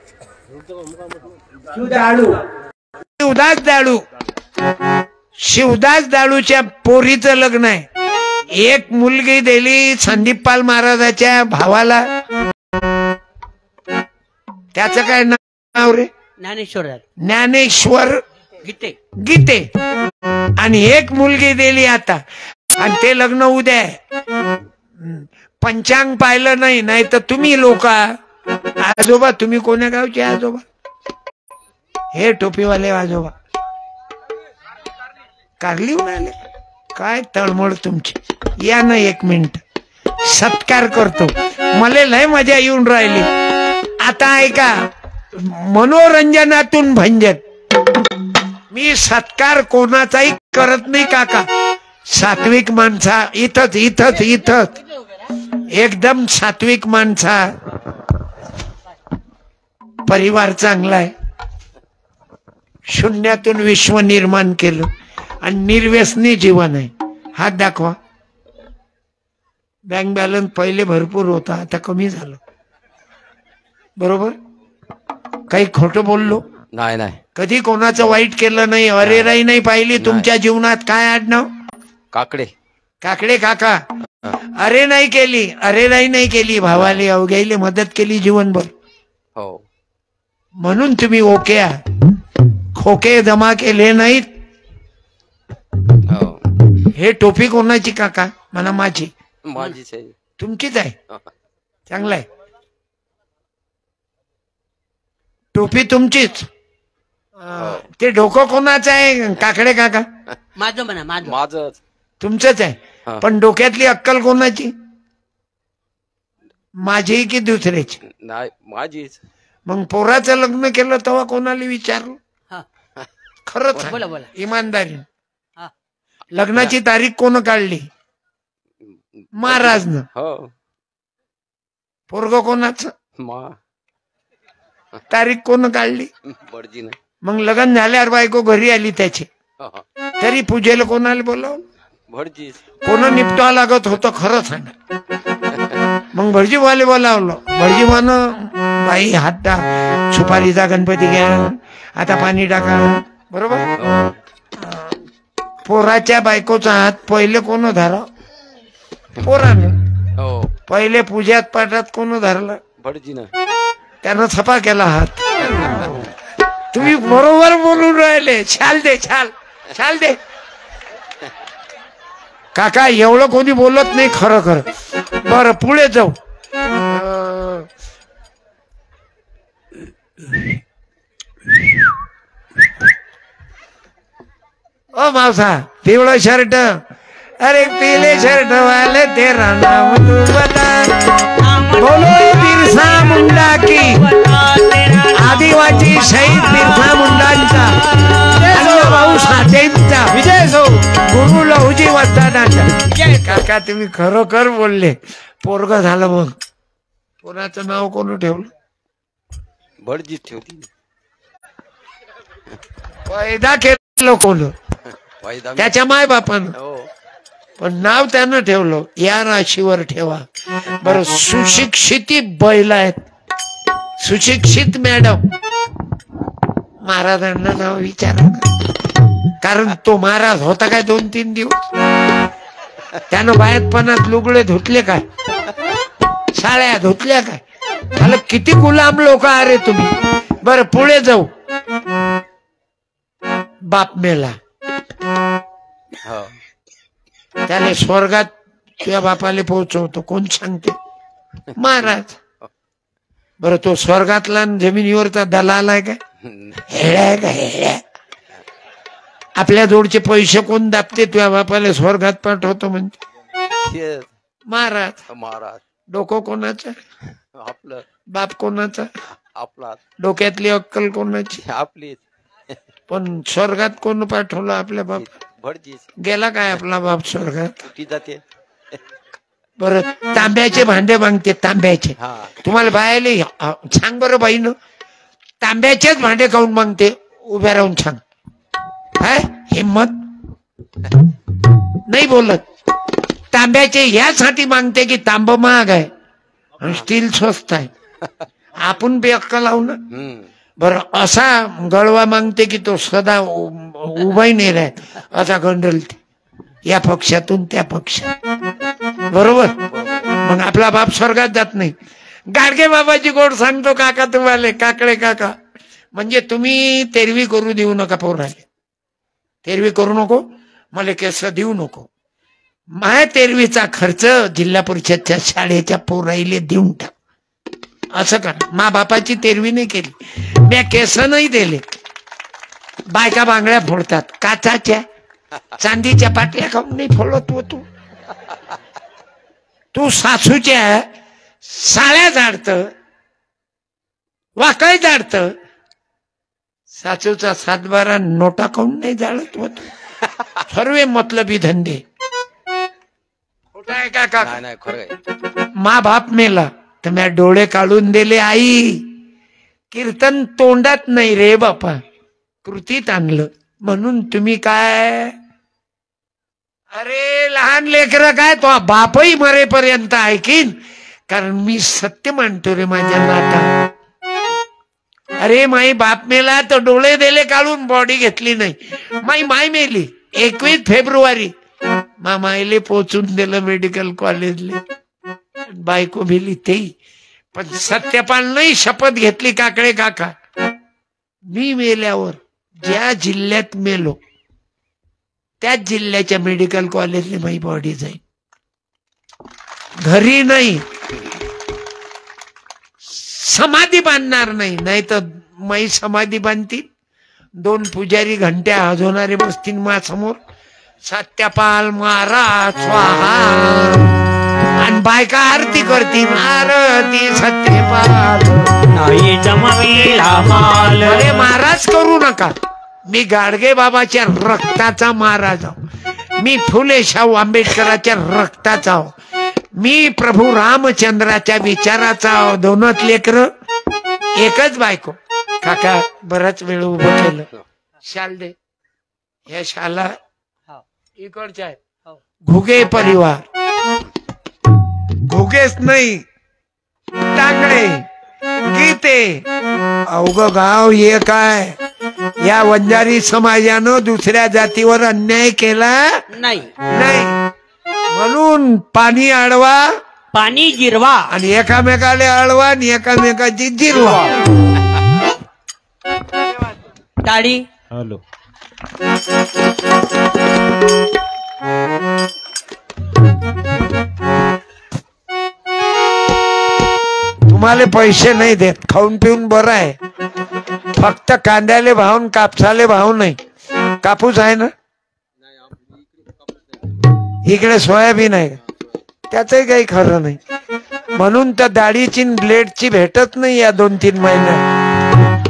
दाळू शिवदास दाळू शिवदास दाळूच्या पोरीचं लग्न आहे. एक मुलगी दिली संदीपाल महाराजाच्या भावाला. त्याचं काय नाव रे? ज्ञानेश्वर ज्ञानेश्वर गीते. गीते. आणि एक मुलगी दिली आता. आणि ते लग्न उद्या आहे. पंचांग पाहिलं नाही, नाही तर तुम्ही लोक आजोबा, तुम्ही कोण्या गावचे आजोबा? हे टोपीवाले आजोबा कारलीहून आले. काय तळमळ तुमची. या ना एक मिनिट, सत्कार करतो. मला लय मजा येऊन राहिली. आता ऐका, मनोरंजनातून भंजन. मी सत्कार कोणाचाही करत नाही काका. सात्विक माणसा इथंच इथंच इथंच एकदम सात्विक माणसा. परिवार चांगला आहे. शून्यातून विश्व निर्माण केलं आणि निर्व्यसनी जीवन आहे. हात दाखवा. बँक बॅलन्स पहिले भरपूर होता, आता कमी झालं. बरोबर? काही खोटं बोललो नाही नाही. कधी कोणाचं वाईट केलं नाही. अरेराई नाही पाहिली तुमच्या जीवनात. काय आडनाव? काकडे. काकडे काका. अरे नाही केली, अरेराई नाही केली. भावाले अवघ्याले मदत केली जीवनभर. हो. म्हणून तुम्ही ओके आहात. खोके जमा केले नाहीत. हो. हे टोपी कोणाची काका? म्हणा माझी. माझीच आहे. तुमचीच आहे. चांगलं आहे. टोपी तुमचीच. ते डोकं कोणाचं आहे काकडे काका? माझं म्हणा. माझं माझंच. तुमचंच आहे. पण डोक्यातली अक्कल कोणाची? माझी की दुसऱ्याची? नाही, माझीच. मग पोराचं लग्न केलं तेव्हा कोणाला विचारलं? खरंच बोला बोला. इमानदारी. लग्नाची तारीख कोण काढली? महाराजनं. हो. पोरग कोणाचं? मा तारीख कोण काढली? बडजीनं. मग लग्न झाल्यावर बायको घरी आली त्याची, तरी पूजेला कोणाला बोलावलं? भटजीच. कोण निपटावं लागत होतं खरं सांगा. मग भटजीवाले बोलावलं. भटजीवानं बाई हात टाक, सुपारीचा गणपती घ्या, आता पाणी टाका. बरोबर? पोराच्या बायकोचा हात पहिले कोण धरा? पोरानं. हो. पहिले पूजात पाठात कोण धरला? भटजीनं. त्यानं छपा केला हात. तुम्ही बरोबर बोलून राहिले. छाल दे, छाल छाल दे काका. एवढं कोणी बोलत नाही खरं खरं. बरं पुढे जाऊ. ओ मावसा, पिवळं शर्ट. अरे पीले शर्ट वाले तेरा नाम तू बता. बोलो बिरसा मुंडा की. आदिवासी शहीद बिरसा मुंडांचा भाऊ साठेंचा विजय सो गुरु लहुजी वस्तादांचा. काका तुम्ही खरोखर बोलले. पोरग झालं. मग पोराचं नाव कोण ठेवलं? भटजीच ठेवली. पैदा केलं कोण? त्याच्या माय बापानं. हो. पण नाव त्यानं ठेवलं. या राशीवर ठेवा. बरं, सुशिक्षित बैल आहेत. सुशिक्षित मॅडम. महाराजांना नाव विचारा, कारण तो महाराज होता काय दोन तीन दिवस? त्यानं बायतपणात लुगडे धुतले काय? साड्या धुतल्या काय? त्याला किती गुलाम लोक अरे तुम्ही. बरं पुढे जाऊ. बाप मेला. हो. त्याने स्वर्गात तुझ्या बापाला पोहोचवतो कोण सांगते? महाराज. बरं तो स्वर्गातला जमिनीवरचा दलाल आहे का? हेळ्या का हेळ्या? आपल्या जोडचे पैसे कोण दाबते तुझ्या बापाला स्वर्गात पाठवतो म्हणजे? महाराज. महाराज. डोकं कोणाचं? आपलं. बाप कोणाचा? आपला. डोक्यातली अक्कल कोणाची? आपली. पण स्वर्गात कोण पाठवलं आपल्या बाप? भटजीच. गेला काय आपला बाप स्वर्गात? कुठे जाते? बरं तांब्याचे भांडे मागते. तांब्याचे. तुम्हाला बायले सांग बरं बाईनं, तांब्याचेच भांडे खाऊन मागते. उभ्या राहून सांग. काय हिम्मत? नाही बोलत. तांब्याचे यासाठी मागते की तांब महाग आहे आणि स्टील स्वस्त आहे. आपण बी अक्का लावू ना. हम्म. बर असा गळवा मागते की तो सदा उ- उभाही नाही राहत, असा गंडलते या पक्षातून त्या पक्षात. बरोबर. मग आपला बाप स्वर्गात जात नाही. गाडगे बाबाची गोड सांगतो काका तुम्हाला, काकडे काका, म्हणजे तुम्ही तेरवी करू देऊ नका पोराले. तेरवी करू नको, मला केस देऊ नको. माय तेरवीचा खर्च जिल्हा परिषदच्या शाळेच्या पोराईले देऊन टाक. असं करा. मा बापाची तेरवी नाही केली, मी केस नाही दिले. बायका बांगड्या फोडतात काचाच्या, चांदीच्या पाटल्या खाऊन नाही फोडत हो तू. तू सासूच्या साड्या जाडत, वाकळ जाडत, सासूचा सातबारा नोटा काऊन नाही जाळत होत. सर्व मतलबी धंदे. खोटा आहे का का? नाही नाही खरं आहे. मा बाप मेला तर मी डोळे काढून दिले आई. कीर्तन तोंडात नाही रे बापा, कृतीत आणलं. म्हणून तुम्ही काय, अरे लहान लेकर काय तो बापही मरेपर्यंत ऐकीन, कारण मी सत्य मानतो रे माझ्या नाता. अरे माई बाप मेला तर डोळे दिले काढून, बॉडी घेतली नाही. माई माय मेली एकवीस फेब्रुवारी, मा माईले पोचून दिलं मेडिकल कॉलेजले. बायको भिली ते, पण सत्यपाल नाही शपथ घेतली काकडे काका, मी मेल्यावर ज्या जिल्ह्यात मेलो त्याच जिल्ह्याच्या मेडिकल कॉलेजने माझी बॉडी जाईल. घरी नाही, समाधी बांधणार नाही, नाही तर माई समाधी बांधतील. दोन पुजारी घंट्या वाजवणारे बसतील मा समोर, सत्यपाल महाराज स्वाहा, आणि बायका आरती करतील, आरती सत्यपाल नाही जमविला माल. अरे महाराज करू नका. मी गाडगे बाबाच्या रक्ताचा महाराज आहो. मी फुले शाहू आंबेडकराच्या रक्ताचा आहो. मी प्रभू रामचंद्राच्या विचाराचा आहो. दोनच लेकर एकच बायको. काका बराच वेळ उभं केलं. शाल दे. या शाला इकडच्या आहे. घुगे परिवार, घुगेच नाही टांगडे गीते अवघ गाव. हे काय, या वंजारी समाजानं दुसऱ्या जातीवर अन्याय केला नाही. नाही, म्हणून पाणी अडवा पाणी जिरवा आणि एकामेकाले अडवा आणि एकामेकाची जिरवा. टाळी. हॅलो. तुम्हाला पैसे नाही देत, खाऊन पिऊन बरं आहे. फक्त कांद्याले भावून कापसाले भाव नाही. कापूस आहे ना इकडे, सोयाबीन आहे, त्याचंही काही खरं नाही. म्हणून तर दाढीची ब्लेडची भेटत नाही या दोन तीन महिन्यात.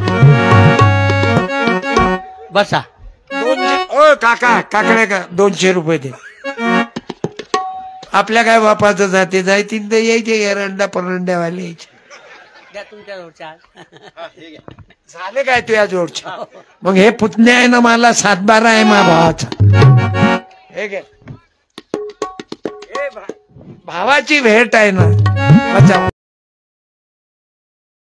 बसा. दोनशे ओ काका काकडे का दोनशे रुपये दे. आपल्या काय बापाचं जाते जायतीन तर यायचे एरंडा परंड्यावाले यायचे. द्या तुमच्या जवळच्या. झाले काय तुझ्या जोडच्या. मग हे पुतण्या आहे ना, मला सातबारा आहे मा भावाचा. हे घे, हे भा- भावाची भेट आहे ना. बचाव.